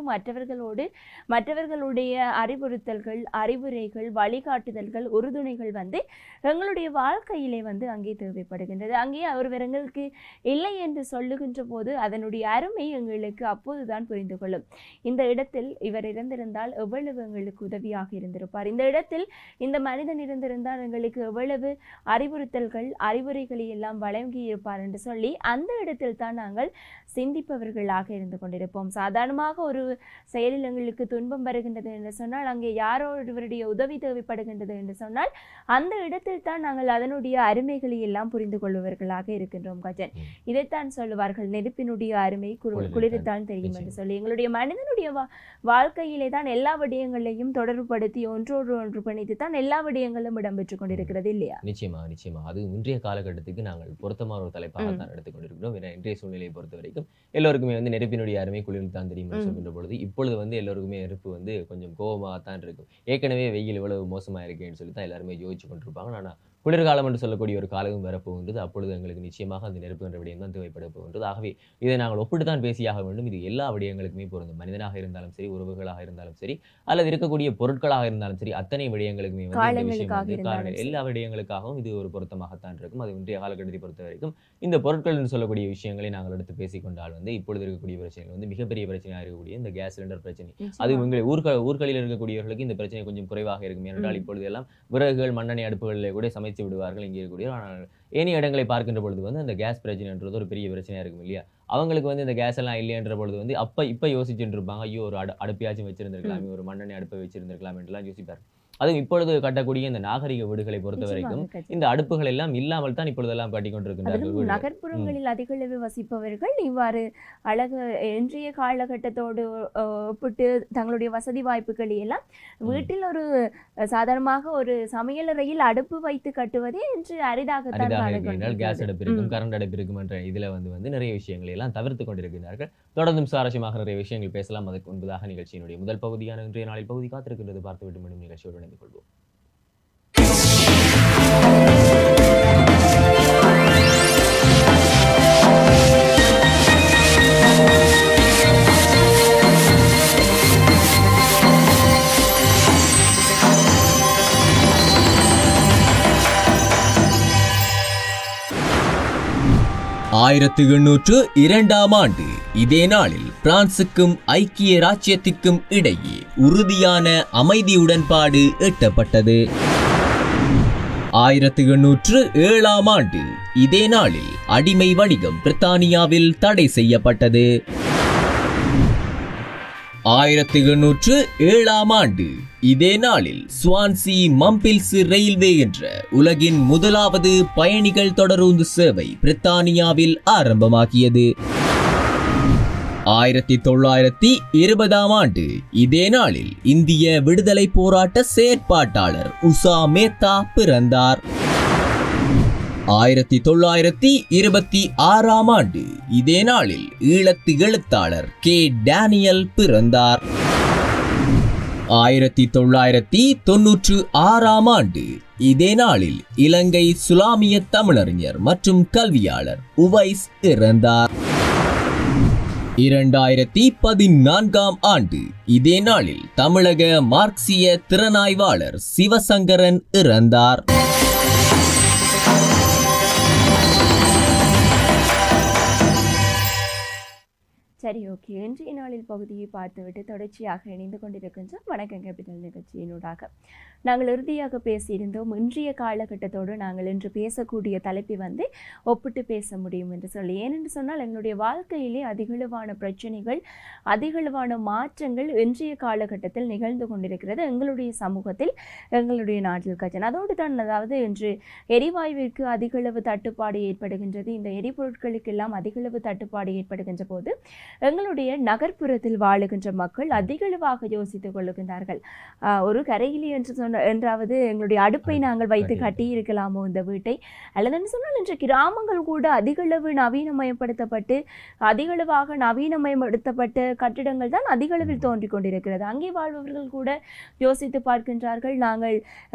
S1: மற்றவர்களுடைய அறிவுறுத்தல்கள், அறிவுரைகள், வழிகாட்டுதல்கள், உறுதுணைகள் வந்து எங்களுடைய வாழ்க்கையிலே வந்து அங்கே தேவைப்படுகின்றது. அங்கே ஒருவர் எங்களுக்கு இல்லை என்று சொல்லுகின்ற போது அதனுடைய அருமை எங்களுக்கு அப்போதுதான் புரிந்து கொள்ளும். இந்த இடத்தில் இவர் இருந்திருந்தால் எவ்வளவு எங்களுக்கு உதவியாக இருந்திருப்பார், இந்த இடத்தில் இந்த மனிதன் இருந்திருந்தால் எங்களுக்கு எவ்வளவு அறிவுறுத்தல்கள், அறிவுரைகளை எல்லாம் வழங்கி இருப்பார் என்று சொல்லி அந்த இடத்தில் தான் நாங்கள் சிந்திப்பவர்களாக இருந்து கொண்டிருப்போம். சாதாரணமாக ஒரு செயலில் எங்களுக்கு துன்பம் வருகின்றது என்று சொன்னால், அங்கே யாரோ ஒருவருடைய உதவி தேவைப்படுகின்றது என்று சொன்னால் அந்த இடத்தில் தான் நாங்கள் அதனுடைய அருமைகளை எல்லாம் புரிந்து கொள்பவர்களாக இருக்கின்றோம். கஜன், இதைத்தான் சொல்லுவார்கள், நெருப்பினுடைய அருமை குளிர்தான் தெரியும் என்று சொல்லி. எங்களுடைய மனிதனுடைய வாழ்க்கையிலே தான் எல்லா விடயங்களையும் தொடர்புபடுத்தி ஒன்றோடு ஒன்று பிணைத்து தான் எல்லா விடயங்களும் இடம்பெற்றுக் கொண்டிருக்கிறது இல்லையா?
S2: நிச்சயமாக நிச்சயமாக. அது இன்றைய காலகட்டத்துக்கு நாங்கள் பொருத்தமான ஒரு தலைப்பாக தான் எடுத்துக்கொண்டிருக்கிறோம். இன்றைய சூழ்நிலையை பொறுத்த வரைக்கும் எல்லோருக்குமே வந்து நெருப்பினுடைய அருமை குளிர் தான் தெரியும் சொல்கின்ற பொழுது இப்பொழுது வந்து எல்லோருக்குமே நெருப்பு வந்து கொஞ்சம் கோபமாகத்தான் இருக்கும். ஏற்கனவே வெயில் இவ்வளவு மோசமாக இருக்கேன்னு சொல்லி தான் எல்லாருமே யோசிச்சு கொண்டிருப்பாங்க. ஆனால் குளிர்காலம் என்று சொல்லக்கூடிய ஒரு காலமும் வரப்போகின்றது. அப்பொழுது எங்களுக்கு நிச்சயமாக அந்த நெருப்பு என்ற விடயம் தான் தேவைப்பட போகின்றது. ஆகவே இதை நாங்கள் ஒப்பிட்டுத்தான் பேசியாக வேண்டும். இது எல்லா விடயங்களுக்குமே பொருந்தும். மனிதனாக இருந்தாலும் சரி, உறவுகளாக இருந்தாலும் சரி, அல்லது இருக்கக்கூடிய பொருட்களாக இருந்தாலும் சரி, அத்தனை விடயங்களுக்குமே வந்து எல்லா விடயங்களுக்காகவும் இது ஒரு பொருத்தமாகத்தான் இருக்கும். அது இன்றைய காலகட்டத்தை பொறுத்த வரைக்கும் இந்த பொருட்கள் என்று சொல்லக்கூடிய விஷயங்களை நாங்கள் எடுத்து பேசிக்கொண்டால் வந்து இப்பொழுது இருக்கக்கூடிய பிரச்சனைகள் வந்து மிகப்பெரிய பிரச்சனையாக இருக்கக்கூடிய இந்த கேஸ் சிலிண்டர் பிரச்சனை, அது உங்களை ஊர்களில் இருக்கக்கூடியவர்களுக்கு இந்த பிரச்சனை கொஞ்சம் குறைவாக இருக்கும். ஏனென்றால் இப்பொழுது எல்லாம் விறகுகள், மண்ணெண்ணெய் அடுப்புகளிலே கூட சமைத்து விடுவார்கள் இங்கே இருக்கக்கூடிய. ஆனால் ஏனைய இடங்களை பார்க்கின்ற பொழுது வந்து அந்த கேஸ் பிரச்சனைன்றது ஒரு பெரிய பிரச்சனையா இருக்கும் இல்லையா? அவங்களுக்கு வந்து இந்த கேஸ் எல்லாம் இல்லையன்ற பொழுது வந்து இப்ப யோசிச்சுட்டு இருப்பாங்க, ஐயோ ஒரு அடுப்பையாச்சும் வச்சிருந்திருக்கலாமே, ஒரு மண்ணெண்ணெய் அடுப்பை வச்சிருந்திருக்கலாம் என்றெல்லாம் யோசிப்பார். அதுவும் இப்பொழுது கட்டக்கூடிய இந்த நாகரிக வீடுகளை பொறுத்த வரைக்கும் இந்த அடுப்புகள் எல்லாம் இல்லாமல் தான் இப்பொழுதெல்லாம் கட்டிக் கொண்டிருக்கின்றார்கள்.
S1: நகர்ப்புறங்களில் அதிக அளவு வசிப்பவர்கள் இவ்வாறு அழகு இன்றைய காலகட்டத்தோடு ஒப்பிட்டு தங்களுடைய வசதி வாய்ப்புகளை எல்லாம் வீட்டில் ஒரு சாதாரணமாக ஒரு சமையலறையில் அடுப்பு வைத்து கட்டுவதே என்று அரிதாகத்தான்
S2: கேஸ் அடுப்பு இருக்கும், கரண்ட் அடுப்பு இருக்கும் என்ற இதுல வந்து நிறைய விஷயங்களை எல்லாம் தவிர்த்து கொண்டிருக்கிறார்கள். தொடர்ந்தும் சுவாரஸ்யமாக நிறைய விஷயங்கள் பேசலாம். அதுக்கு முன்பதாக நிகழ்ச்சியினுடைய முதல் பகுதியான இன்றைய நாளில் பகுதி காத்திருக்கின்றது. பார்த்துவிட்டு மீண்டும் நிகழ்ச்சியோடு இணைந்து கொள்வோம்.
S3: ஆயிரத்து 1802ஆம் ஆண்டு இதே நாளில் பிரான்சுக்கும் ஐக்கிய ராச்சியத்திற்கும் இடையே உறுதியான அமைதி உடன்பாடு எட்டப்பட்டது. 1807ஆம் ஆண்டு இதே நாளில் அடிமை வணிகம் பிரித்தானியாவில் தடை செய்யப்பட்டது. 1807ஆம் ஆண்டு இதே நாளில் ஸ்வான்சி மம்பிள்ஸ் ரயில்வே என்ற உலகின் முதலாவது பயணிகள் தொடருந்து சேவை பிரித்தானியாவில் ஆரம்பமாகியது. 1920ஆம் ஆண்டு இதே நாளில் இந்திய விடுதலை போராட்ட செயற்பாட்டாளர் உஷா மேத்தா பிறந்தார். 1926ஆம் ஆண்டு இதே நாளில் ஈழத்து எழுத்தாளர் கே டேனியல் பிறந்தார். 1996ஆம் ஆண்டு இதே நாளில் இலங்கை சுலாமிய தமிழறிஞர் மற்றும் கல்வியாளர் உவைஸ் இறந்தார். 2014ஆம் ஆண்டு இதே நாளில் தமிழக மார்க்சிய திறனாய்வாளர் சிவசங்கரன் இறந்தார்.
S1: சரி, ஓகே. இன்றைய நாளில் பகுதியை பார்த்துவிட்டு தொடர்ச்சியாக இணைந்து கொண்டிருக்கின்ற வணக்கம் கேபிட்டல் நிகழ்ச்சியினூடாக நாங்கள் இறுதியாக பேசியிருந்தோம். இன்றைய காலகட்டத்தோடு நாங்கள் இன்று பேசக்கூடிய தலைப்பை ஒப்பிட்டு பேச முடியும் என்று சொல்லி. ஏனென்று சொன்னால் எங்களுடைய வாழ்க்கையிலே அதிகளவான பிரச்சனைகள், அதிகளவான மாற்றங்கள் இன்றைய காலகட்டத்தில் நிகழ்ந்து கொண்டிருக்கிறது எங்களுடைய சமூகத்தில், எங்களுடைய நாட்டில் கஜன். அதோடு தான் அதாவது இன்று எரிவாயுவிற்கு அதிகளவு தட்டுப்பாடு ஏற்படுகின்றது. இந்த எரிபொருட்களுக்கெல்லாம் அதிகளவு தட்டுப்பாடு ஏற்படுகின்ற போது எங்களுடைய நகர்ப்புறத்தில் வாழுகின்ற மக்கள் அதிகளவாக யோசித்துக் கொள்ளுகின்றார்கள். ஒரு கரையிலே என்றாவது எங்களுடைய அடுப்பை நாங்கள் வைத்து கட்டியிருக்கலாமோ இந்த வீட்டை, அல்லதுன்னு சொன்னால் இன்று கிராமங்கள் கூட அதிகளவு நவீனமயப்படுத்தப்பட்டு அதிகளவாக நவீனமயப்படுத்தப்பட்ட கட்டிடங்கள் தான் அதிகளவில் தோன்றிக் கொண்டிருக்கிறது. அங்கே வாழ்பவர்கள் கூட யோசித்து பார்க்கின்றார்கள், நாங்கள்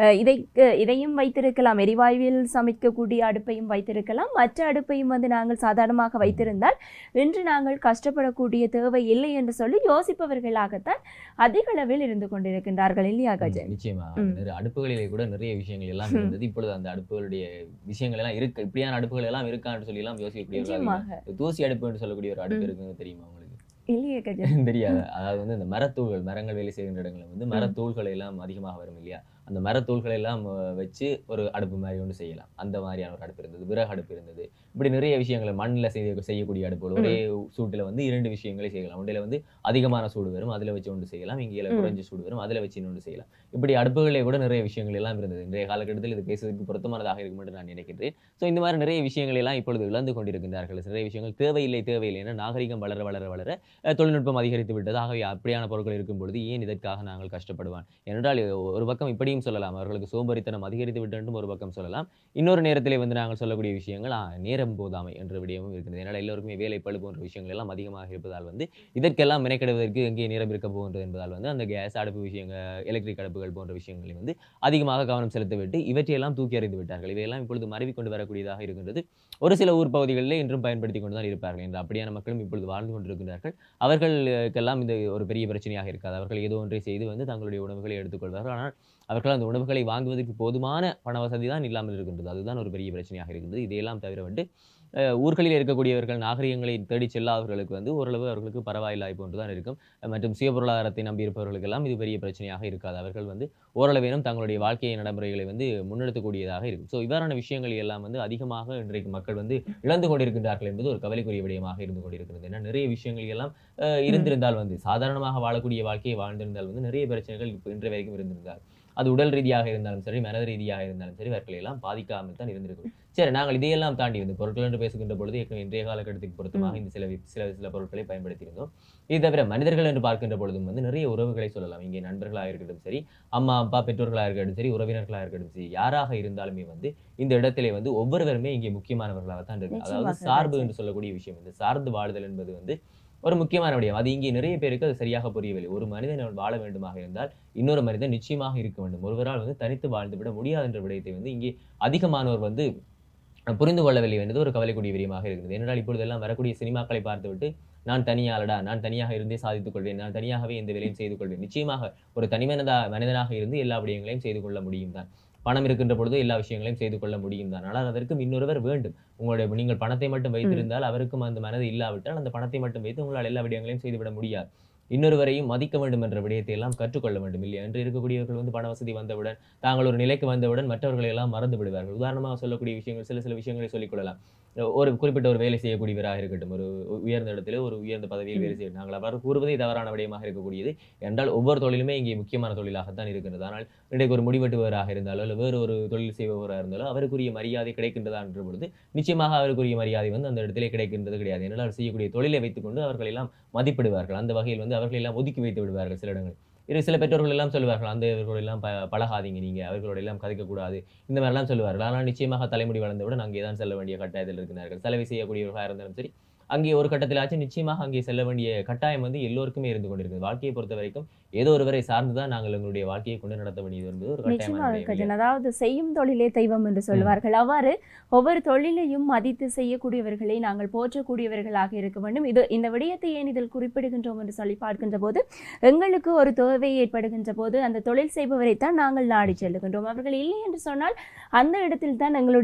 S1: இதையும் வைத்திருக்கலாம், எரிவாயுவில் சமைக்கக்கூடிய அடுப்பையும் வைத்திருக்கலாம், மற்ற அடுப்பையும் நாங்கள் சாதாரணமாக வைத்திருந்தால் இன்று நாங்கள் கஷ்டப்படக்கூடிய தேவை இல்லை என்று சொல்லி யோசிப்பவர்களாகத்தான் அதிக அளவில் இருந்து கொண்டிருக்கின்றார்கள் இல்லையா கஜன்?
S2: நிச்சயமா அடுப்புகளிலே கூட நிறைய விஷயங்கள் எல்லாம் இருந்தது. இப்பொழுது அந்த அடுப்புகளுடைய விஷயங்கள் எல்லாம் இருக்கு, இப்படியான அடுப்புகள் எல்லாம் இருக்கான்னு சொல்லி எல்லாம் யோசிக்கக்கூடிய தூசி அடுப்பு என்று சொல்லக்கூடிய ஒரு அடுப்பு இருக்குன்னு தெரியுமா உங்களுக்கு?
S1: இல்லையே கஜன்.
S2: தெரியாது. அதாவது இந்த மரத்தூள்கள், மரங்கள் வேலை செய்கின்ற இடங்களில் மரத்தூள்கள் எல்லாம் அதிகமாக வரும் இல்லையா, அந்த மரத்தூள்களை எல்லாம் வச்சு ஒரு அடுப்பு மாதிரி ஒன்று செய்யலாம். அந்த மாதிரியான ஒரு அடுப்பு இருந்தது, விறகு அடுப்பு இருந்தது. இப்படி நிறைய விஷயங்களை மண்ணில் செய்யக்கூடிய அடுப்புகள் ஒரே சூட்டில் 2 விஷயங்களை செய்யலாம். ஒன்றில் அதிகமான சூடு வரும், அதில் வச்சு ஒன்று செய்யலாம். இங்கே குறைஞ்ச சூடு வரும், அதில் வச்சு இன்னொன்று செய்யலாம். இப்படி அடுப்புகளே கூட நிறைய விஷயங்கள் எல்லாம் இருந்தது. இன்றைய காலகட்டத்தில் இது பேசுவதற்கு பொருத்தமானதாக இருக்கும் என்று நான் நினைக்கின்றேன். ஸோ இந்த மாதிரி நிறைய விஷயங்கள் எல்லாம் இப்பொழுது இழந்து கொண்டிருக்கின்றார்கள். நிறைய விஷயங்கள் தேவையில்லை என நாகரிகம் வளர வளர வளர தொழில்நுட்பம் அதிகரித்து விட்டது. ஆகவே அப்படியான பொருட்கள் இருக்கும் பொழுது ஏன் இதற்காக நாங்கள் கஷ்டப்படுவான் என்றால் ஒரு பக்கம் இப்படி சொல்லலாம், அவர்களுக்கு சோம்பேறித்தனம் அதிகரித்து விட்டு ஒரு பக்கம் சொல்லலாம். இன்னொரு நேரத்திலே நாங்கள் சொல்லக்கூடிய விஷயங்கள் நேரம் போதாமை என்ற விடயமும் இருக்கிறது. ஏனால் எல்லோருக்குமே வேலை பளு போன்ற விஷயங்கள் எல்லாம் அதிகமாக இருப்பதால் இதற்கெல்லாம் மெனக்கெடுவதற்கு எங்கே நேரம் இருக்க போகின்றது என்பதால் அந்த கேஸ் அடுப்பு விஷயங்கள், எலக்ட்ரிக் அடுப்புகள் போன்ற விஷயங்களை அதிகமாக கவனம் செலுத்திவிட்டு இவற்றையெல்லாம் தூக்கி அறிந்து விட்டார்கள். இவையெல்லாம் இப்பொழுது மறைவிக்கொண்டு வரக்கூடியதாக இருக்கின்றது. ஒரு சில ஊர் பகுதிகளில் இன்றும் பயன்படுத்தி கொண்டு தான் இருப்பார்கள் என்ற அப்படியான மக்களும் இப்பொழுது வாழ்ந்து கொண்டிருக்கிறார்கள். அவர்களுக்கெல்லாம் இந்த ஒரு பெரிய பிரச்சனையாக இருக்காது. அவர்கள் ஏதோ ஒன்றை செய்து தங்களுடைய உணவுகளை எடுத்துக்கொள்வார்கள். ஆனால் அவர்கள் அந்த உணவுகளை வாங்குவதற்கு போதுமான பண வசதி தான் இல்லாமல் இருக்கின்றது. அதுதான் ஒரு பெரிய பிரச்சனையாக இருக்கின்றது. இதையெல்லாம் தவிர ஊர்களில் இருக்கக்கூடியவர்கள் நாகரிகங்களை தேடி செல்லாதவர்களுக்கு ஓரளவு அவர்களுக்கு பரவாயில்லாய் போன்றுதான் இருக்கும். மற்றும் சுய பொருளாதாரத்தை நம்பி இருப்பவர்களுக்கெல்லாம் இது பெரிய பிரச்சனையாக இருக்காது. அவர்கள் ஓரளவேனும் தங்களுடைய வாழ்க்கை நடைமுறைகளை முன்னெடுக்கக்கூடியதாக இருக்கும். ஸோ இவ்வாறான விஷயங்கள் எல்லாம் அதிகமாக இன்றைக்கு மக்கள் இழந்து கொண்டிருக்கின்றார்கள் என்பது ஒரு கவலைக்குரிய விடயமாக இருந்து கொண்டிருக்கிறது. ஏன்னா நிறைய விஷயங்கள் எல்லாம் இருந்திருந்தால் சாதாரணமாக வாழக்கூடிய வாழ்க்கையை வாழ்ந்திருந்தால் நிறைய பிரச்சனைகள் இன்றைய வரைக்கும் இருந்திருந்தால் அது உடல் ரீதியாக இருந்தாலும் சரி, மனத ரீதியாக இருந்தாலும் சரி, அவர்களை எல்லாம் பாதிக்காமல் தான் இருந்திருக்கும். சரி, நாங்கள் இதையெல்லாம் தாண்டி பொருட்கள் என்று பேசுகின்ற பொழுது இன்றைய காலகட்டத்துக்கு பொருத்தமாக இந்த சில பொருட்களை பயன்படுத்தியிருந்தோம். இது தவிர மனிதர்கள் என்று பார்க்கின்ற பொழுதும் நிறைய உறவுகளை சொல்லலாம். இங்கே நண்பர்களாக இருக்கட்டும் சரி, அம்மா அப்பா பெற்றோர்களாக இருக்கட்டும் சரி, உறவினர்களாக இருக்கட்டும் சரி, யாராக இருந்தாலுமே இந்த இடத்திலே ஒவ்வொருவருமே இங்கே முக்கியமானவர்களாக தான் இருக்கு. அதாவது சார்பு என்று சொல்லக்கூடிய விஷயம், இந்த சார்ந்து வாழுதல் என்பது ஒரு முக்கியமான விடயம். அது இங்கே நிறைய பேருக்கு அது சரியாக புரியவில்லை. ஒரு மனிதன் வாழ வேண்டுமாக இருந்தால் இன்னொரு மனிதன் நிச்சயமாக இருக்க வேண்டும். ஒருவரால் தனித்து வாழ்ந்து விட முடியாது என்ற விடயத்தை இங்கே அதிகமானோர் புரிந்து கொள்ளவில்லை என்பது ஒரு கவலைக்குரிய விடயமாக இருக்கிறது. ஏனென்றால் இப்பொழுதெல்லாம் வரக்கூடிய சினிமாக்களை பார்த்துவிட்டு நான் தனியாளடா, நான் தனியாக இருந்தே சாதித்துக் கொள்வேன், நான் தனியாகவே இந்த வேலையும் செய்து கொள்வேன். நிச்சயமாக ஒரு மனிதனாக இருந்து எல்லா விடயங்களையும் செய்து கொள்ள முடியும் தான். பணம் இருக்கின்ற பொழுது எல்லா விஷயங்களையும் செய்து கொள்ள முடியும் தான். ஆனால் அதற்கும் இன்னொருவர் வேண்டும். நீங்கள் பணத்தை மட்டும் வைத்திருந்தால் அவருக்கும் அந்த மனது இல்லாவிட்டால் அந்த பணத்தை மட்டும் வைத்து உங்களால் எல்லா விடயங்களையும் செய்துவிட முடியாது. இன்னொருவரையும் மதிக்க வேண்டும் என்ற விடயத்தை எல்லாம் கற்றுக்கொள்ள வேண்டும் இல்லையா? என்று இருக்கக்கூடியவர்கள் பண வசதி வந்தவுடன், தாங்கள் ஒரு நிலைக்கு வந்தவுடன் மற்றவர்களை எல்லாம் மறந்து விடுவார்கள். உதாரணமாக சொல்லக்கூடிய விஷயங்கள் சில விஷயங்களை சொல்லிக் கொள்ளலாம். ஒரு குறிப்பிட்ட ஒரு வேலை செய்யக்கூடியவராக இருக்கட்டும், ஒரு உயர்ந்த இடத்துல ஒரு உயர்ந்த பதவியில் வேலை செய்ய நாங்கள் அவ்வாறு கூறுவதே தவறான விடயமாக இருக்கக்கூடியது. என்றால் ஒவ்வொரு தொழிலுமே இங்கே முக்கியமான தொழிலாகத்தான் இருக்கிறது. ஆனால் இன்றைக்கு ஒரு முடிவெட்டுவராக இருந்தாலோ இல்லை வேறு ஒரு தொழில் செய்பவராக இருந்தாலோ அவருக்குரிய மரியாதை கிடைக்கின்றதா என்ற பொழுது நிச்சயமாக அவருக்குரிய மரியாதை அந்த இடத்திலே கிடைக்கின்றது கிடையாது. ஏனால் அவர் செய்யக்கூடிய தொழிலை வைத்துக்கொண்டு அவர்கள் எல்லாம் மதிப்பிடுவார்கள். அந்த வகையில் அவர்கள் எல்லாம் ஒதுக்கி வைத்து விடுவார்கள். சில இடங்கள் சில பெற்றோர்கள் எல்லாம் சொல்லுவார்கள், அந்த இவர்களோட எல்லாம் பழகாதீங்க, நீங்க அவர்களோட எல்லாம் கதைக்கக்கூடாது, இந்த மாதிரிலாம் சொல்லுவார்கள். ஆனால் நிச்சயமாக தலைமுடி வளர்ந்தவுடன் அங்கே தான் செல்ல வேண்டிய கட்டாயத்தில் இருக்கிறார்கள். செலவு செய்யக்கூடியவர்களாக இருந்தாலும் சரி, அங்கே ஒரு கட்டத்திலாச்சும் நிச்சயமாக அங்கே செல்ல வேண்டிய கட்டாயம் எல்லோருக்குமே இருந்து கொண்டிருக்கிறது. வாழ்க்கையை பொறுத்த வரைக்கும் ஏதோ ஒருவரை சார்ந்துதான் நாங்கள் எங்களுடைய வாழ்க்கையை கொண்டு நடத்த வேண்டியது என்பது ஒரு கட்டாயம்.
S1: அதாவது செய்யும் தொழிலே தெய்வம் என்று சொல்வார்கள். அவ்வாறு ஒவ்வொரு தொழிலையும் மதித்து செய்யக்கூடியவர்களை நாங்கள் போற்றக்கூடியவர்களாக இருக்க வேண்டும். இந்த விடயத்தை ஏன் இதில் குறிப்பிடுகின்றோம் என்று சொல்லி பார்க்கின்ற போது, எங்களுக்கு ஒரு தேவை ஏற்படுகின்ற போது அந்த தொழில் செய்பவரைத்தான் நாங்கள் நாடி செல்லுகின்றோம். அவர்கள் இல்லை என்று சொன்னால் அந்த இடத்தில் தான் எங்களுடைய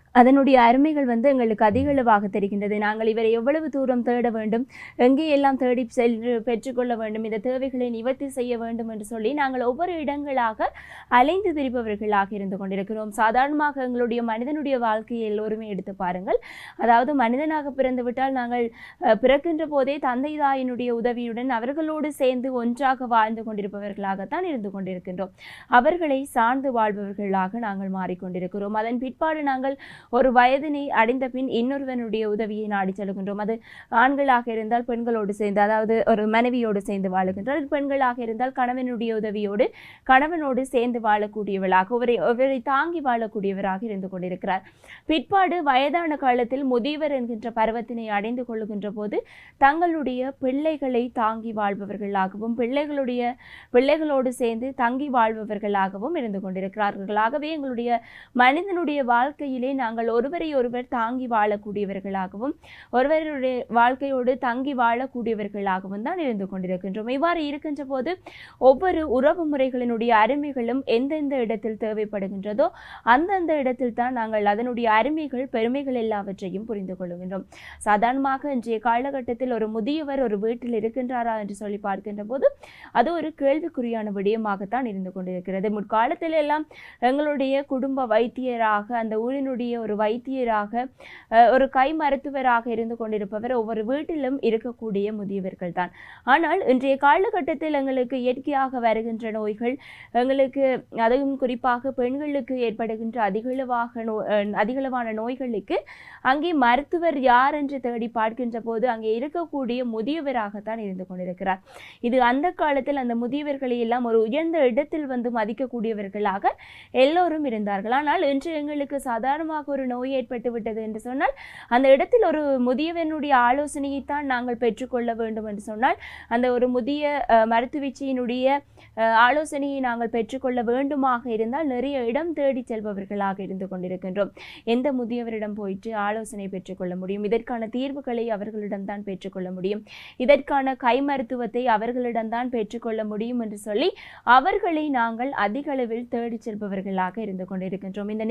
S1: அதனுடைய அருமைகள் வந்து எங்களுக்கு அதிகளவாக தெரிகின்றது. நாங்கள் இவரை எவ்வளவு தூரம் தேட வேண்டும், எங்கே எல்லாம் தேடி சென்று பெற்றுக்கொள்ள வேண்டும், இந்த தேவைகளை நிவர்த்தி செய்ய வேண்டும் என்று சொல்லி நாங்கள் ஒவ்வொரு இடங்களாக அலைந்து திரிப்பவர்களாக இருந்து கொண்டிருக்கிறோம். சாதாரணமாக எங்களுடைய மனிதனுடைய வாழ்க்கையை எல்லோருமே எடுத்து பாருங்கள். அதாவது மனிதனாக பிறந்து விட்டால் நாங்கள் பிறக்கின்ற போதே தந்தை தாயினுடைய உதவியுடன் அவர்களோடு சேர்ந்து ஒன்றாக வாழ்ந்து கொண்டிருப்பவர்களாகத்தான் இருந்து கொண்டிருக்கின்றோம். அவர்களை சார்ந்து வாழ்பவர்களாக நாங்கள் மாறிக்கொண்டிருக்கிறோம். அதன் பிற்பாடு நாங்கள் ஒரு வயதினை அடைந்த பின் இன்னொருவனுடைய உதவியை நாடி செல்கின்றோம். அது ஆண்களாக இருந்தால் பெண்களோடு சேர்ந்து, அதாவது ஒரு மனைவியோடு சேர்ந்து வாழுகின்றார். பெண்களாக இருந்தால் கணவனுடைய உதவியோடு கணவனோடு சேர்ந்து வாழக்கூடியவளாக ஒருவரை தாங்கி வாழக்கூடியவராக இருந்து கொண்டிருக்கிறார். பிற்பாடு வயதான காலத்தில் முதியவர் என்கின்ற பருவத்தினை அடைந்து கொள்ளுகின்ற போது தங்களுடைய பிள்ளைகளை தாங்கி வாழ்பவர்களாகவும் பிள்ளைகளோடு சேர்ந்து தங்கி வாழ்பவர்களாகவும் இருந்து கொண்டிருக்கிறார்கள். ஆகவே எங்களுடைய மனிதனுடைய வாழ்க்கையிலே நாங்கள் ஒருவரை ஒருவர் தாங்கி வாழக்கூடியவர்களாகவும் ஒருவருடைய வாழ்க்கையோடு தங்கி வாழக்கூடியவர்களாகவும் தான் இருந்து கொண்டிருக்கின்றோம். இவ்வாறு இருக்கின்ற போது ஒவ்வொரு உறவு முறைகளினுடைய அருமைகளும் எந்தெந்த இடத்தில் தேவைப்படுகின்றதோ அந்தந்த இடத்தில் தான் நாங்கள் அதனுடைய அருமைகள் பெருமைகள் எல்லாவற்றையும் புரிந்து கொள்கின்றோம். சாதாரணமாக இன்றைய காலகட்டத்தில் ஒரு முதியவர் ஒரு வீட்டில் இருக்கின்றாரா என்று சொல்லி பார்க்கின்ற போது அது ஒரு கேள்விக்குறியான விடயமாகத்தான் இருந்து கொண்டிருக்கிறது. முற்காலத்தில் எல்லாம் எங்களுடைய குடும்ப வைத்தியராக, அந்த ஊரினுடைய ஒரு வைத்தியராக, ஒரு கை மருத்துவராக இருந்து கொண்டிருப்பவர் ஒவ்வொரு வீட்டிலும் இருக்கக்கூடிய முதியவர்கள் தான். ஆனால் இன்றைய காலகட்டத்தில் எங்களுக்கு இயற்கையாக வருகின்ற நோய்கள், எங்களுக்கு அதுவும் குறிப்பாக பெண்களுக்கு ஏற்படுகின்ற அதிகளவான நோய்களுக்கு அங்கே மருத்துவர் யார் என்று தேடி பார்க்கின்ற போது அங்கே இருக்கக்கூடிய முதியவராகத்தான் இருந்து கொண்டிருக்கிறார். இது அந்த காலத்தில் அந்த முதியவர்களை எல்லாம் ஒரு உயர்ந்த இடத்தில் வந்து மதிக்கக்கூடியவர்களாக எல்லோரும் இருந்தார்கள். ஆனால் இன்று எங்களுக்கு சாதாரணமாக ஒரு நோய் ஏற்பட்டு விட்டது என்று சொன்னால் அந்த இடத்தில் ஒரு முதியவனுடைய ஆலோசனையைத்தான் நாங்கள் பெற்றுக்கொள்ள வேண்டும் என்று சொன்னால் அந்த ஒரு முதிய மருத்துவச்சியினுடைய ஆலோசனையை நாங்கள் பெற்றுக்கொள்ள வேண்டுமாக இருந்தால் நிறைய இடம் தேடி செல்பவர்களாக இருந்து கொண்டிருக்கின்றோம். எந்த முதியவரிடம் போயிட்டு ஆலோசனை பெற்றுக்கொள்ள முடியும்? இதற்கான தீர்வுகளை அவர்களிடம்தான் பெற்றுக்கொள்ள முடியும். இதற்கான கை மருத்துவத்தை அவர்களிடம்தான் பெற்றுக்கொள்ள முடியும் என்று சொல்லி அவர்களை நாங்கள் அதிக அளவில் தேடி செல்பவர்களாக இருந்து கொண்டிருக்கின்றோம். இந்த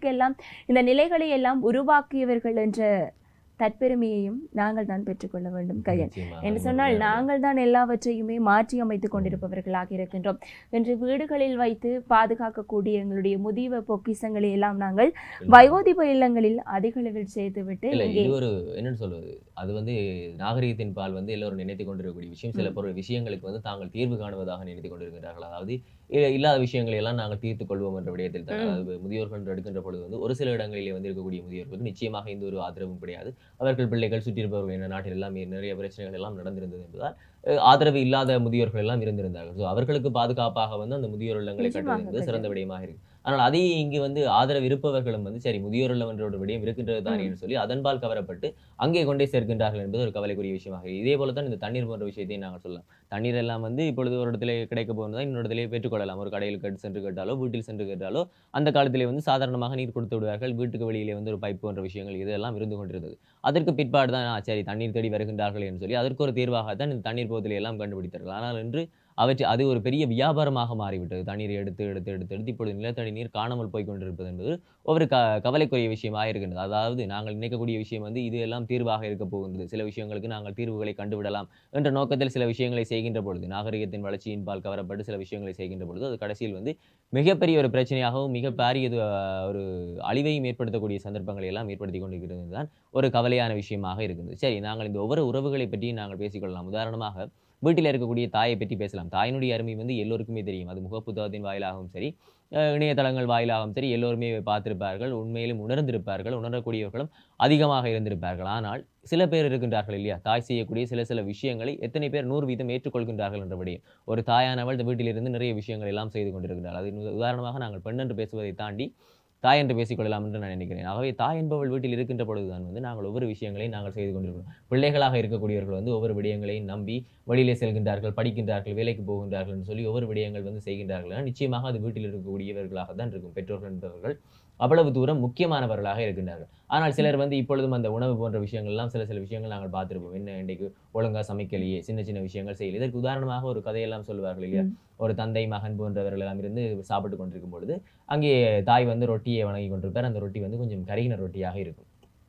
S1: நிலைகளை எல்லாம் உருவாக்கியவர்கள் என்ற தற்பெருமையையும் நாங்கள் தான் பெற்றுக்கொள்ள வேண்டும் கையன் என்று சொன்னால் நாங்கள் தான் எல்லாவற்றையுமே மாற்றி அமைத்துக் கொண்டிருப்பவர்களாக இருக்கின்றோம். இன்று வீடுகளில் வைத்து பாதுகாக்கக்கூடிய எங்களுடைய முதிய பொக்கிசங்களை எல்லாம் நாங்கள் வயோதிப இல்லங்களில் அதிக அளவில் சேர்த்துவிட்டு
S2: என்னன்னு சொல்வது, அது வந்து நாகரிகத்தின் பால் வந்து எல்லோரும் நினைத்துக் கொண்டிருக்கக்கூடிய விஷயம். சில பொருள் விஷயங்களுக்கு வந்து தாங்கள் தீர்வு காணுவதாக நினைத்துக் கொண்டிருக்கிறார்கள். அதாவது இல்லாத விஷயங்களை எல்லாம் நாங்கள் தீர்த்துக் கொள்வோம் என்ற விடயத்தில் தான். அதாவது முதியோர்கள் எடுக்கின்ற பொழுது வந்து ஒரு சில இடங்களிலே வந்து இருக்கக்கூடிய முதியோர்களுக்கு நிச்சயமாக எந்த ஒரு ஆதரவும் கிடையாது. அவர்கள் பிள்ளைகள் சுற்றியிருப்பவர்கள் என்ற நாட்டில் எல்லாம் நிறைய பிரச்சனைகள் எல்லாம் நடந்திருந்தது என்பதால் ஆதரவு இல்லாத முதியோர்கள் எல்லாம் இருந்திருந்தார்கள். ஸோ அவர்களுக்கு பாதுகாப்பாக வந்து அந்த முதியோர் இல்லங்களை கட்டுவது சிறந்த விடயமாக இருக்கு. ஆனால் அதே இங்கு வந்து ஆதரவு இருப்பவர்களும் வந்து சரி முதியோர் இல்லம் என்ற ஒரு விடயம் இருக்கின்றது தான் என்று சொல்லி அதன்பால் கவரப்பட்டு அங்கே கொண்டே சேர்க்கின்றார்கள் என்பது ஒரு கவலைக்குரிய விஷயமாக. இதே போல தான் இந்த தண்ணீர் போன்ற விஷயத்தை நாங்கள் சொல்லலாம். தண்ணீர் எல்லாம் வந்து இப்பொழுது ஒரு இடத்துல கிடைக்க போகிறதா இன்னொரு இடத்துல பெற்றுக்கொள்ளலாம். ஒரு கடையில் சென்று கேட்டாலோ வீட்டில் சென்று கேட்டாலோ அந்த காலத்திலே வந்து சாதாரணமாக நீர் கொடுத்து விடுவார்கள். வீட்டுக்கு வெளியிலே வந்து ஒரு பைப் போன்ற விஷயங்கள் இதெல்லாம் இருந்து கொண்டிருந்தது. அதற்கு பிற்பாடு தான் சரி தண்ணீர் தேடி வருகின்றார்கள் என்று சொல்லி அதற்கு ஒரு தீர்வாகத்தான் இந்த தண்ணீர் போதிலே எல்லாம் கண்டுபிடித்தார்கள். ஆனால் இன்று அது ஒரு பெரிய வியாபாரமாக மாறிவிட்டது. தண்ணீர் எடுத்து இப்பொழுது நிலத்தடி நீர் காணாமல் போய் கொண்டிருப்பது என்பது ஒரு கவலைக்குரிய விஷயமாக இருக்கின்றது. அதாவது நாங்கள் நினைக்கக்கூடிய விஷயம் வந்து இது எல்லாம் தீர்வாக இருக்க போகின்றது, சில விஷயங்களுக்கு நாங்கள் தீர்வுகளை கண்டுவிடலாம் என்ற நோக்கத்தில் சில விஷயங்களை செய்கின்ற பொழுது, நாகரிகத்தின் வளர்ச்சியின் பால் கவரப்பட்டு சில விஷயங்களை செய்கின்ற பொழுது அது கடைசியில் வந்து மிகப்பெரிய ஒரு பிரச்சனையாகவும் மிகப்பெரிய ஒரு அழிவையும் ஏற்படுத்தக்கூடிய சந்தர்ப்பங்களை எல்லாம் ஏற்படுத்தி கொண்டிருக்கிறது தான் ஒரு கவலையான விஷயமாக இருக்குது. சரி, நாங்கள் இந்த ஒவ்வொரு உறவுகளை பற்றியும் நாங்கள் பேசிக்கொள்ளலாம். உதாரணமாக வீட்டில் இருக்கக்கூடிய தாயை பற்றி பேசலாம். தாயினுடைய அருமை வந்து எல்லோருக்குமே தெரியும். அது முகப்புத்தகத்தின் வாயிலாகவும் சரி, இணையதளங்கள் வாயிலாகவும் சரி, எல்லோருமே பார்த்திருப்பார்கள், உண்மையிலும் உணர்ந்திருப்பார்கள், உணரக்கூடியவர்களும் அதிகமாக இருந்திருப்பார்கள். ஆனால் சில பேர் இருக்கின்றார்கள் இல்லையா, தாய் செய்யக்கூடிய சில விஷயங்களை எத்தனை பேர் 100% ஏற்றுக்கொள்கின்றார்கள் என்றபடியே ஒரு தாயானவள் வீட்டிலிருந்து நிறைய விஷயங்கள் எல்லாம் செய்து கொண்டிருக்கிறார். அது உதாரணமாக நாங்கள் பெண் என்று பேசுவதை தாண்டி தாய் என்று பேசிக்கொள்ளலாம் என்று நான் நினைக்கிறேன். ஆகவே தாய் என்பவள் வீட்டில் இருக்கின்ற பொழுதுதான் வந்து நாங்கள் ஒவ்வொரு விஷயங்களையும் நாங்கள் செய்து கொண்டிருக்கிறோம். பிள்ளைகளாக இருக்கக்கூடியவர்கள் வந்து ஒவ்வொரு விடயங்களையும் நம்பி வெளியிலே செல்கின்றார்கள், படிக்கின்றார்கள், வேலைக்கு போகின்றார்கள் என்று சொல்லி ஒவ்வொரு விடயங்கள் வந்து செய்கின்றார்கள். நிச்சயமாக அது வீட்டில் இருக்கக்கூடியவர்களாக தான் இருக்கும். பெற்றோர்கள் என்பவர்கள் அவ்வளவு தூரம் முக்கியமானவர்களாக இருக்கின்றார்கள். ஆனால் சிலர் வந்து இப்பொழுதும் அந்த உணவு போன்ற விஷயங்கள் எல்லாம் சில விஷயங்கள் நாங்கள் பார்த்திருப்போம். என்ன இன்றைக்கு ஒழுங்கா சமைக்கலையே, சின்ன சின்ன விஷயங்கள் செய்யல. இதற்கு உதாரணமாக ஒரு கதையெல்லாம் சொல்லுவார்கள் இல்லையா? ஒரு தந்தை மகன் போன்றவர்கள் எல்லாம் இருந்து சாப்பிட்டு கொண்டிருக்கும் பொழுது அங்கே தாய் வந்து ரொட்டியை வணங்கி கொண்டிருப்பார். அந்த ரொட்டி வந்து கொஞ்சம் கருகின ரொட்டியாக இருக்கும்.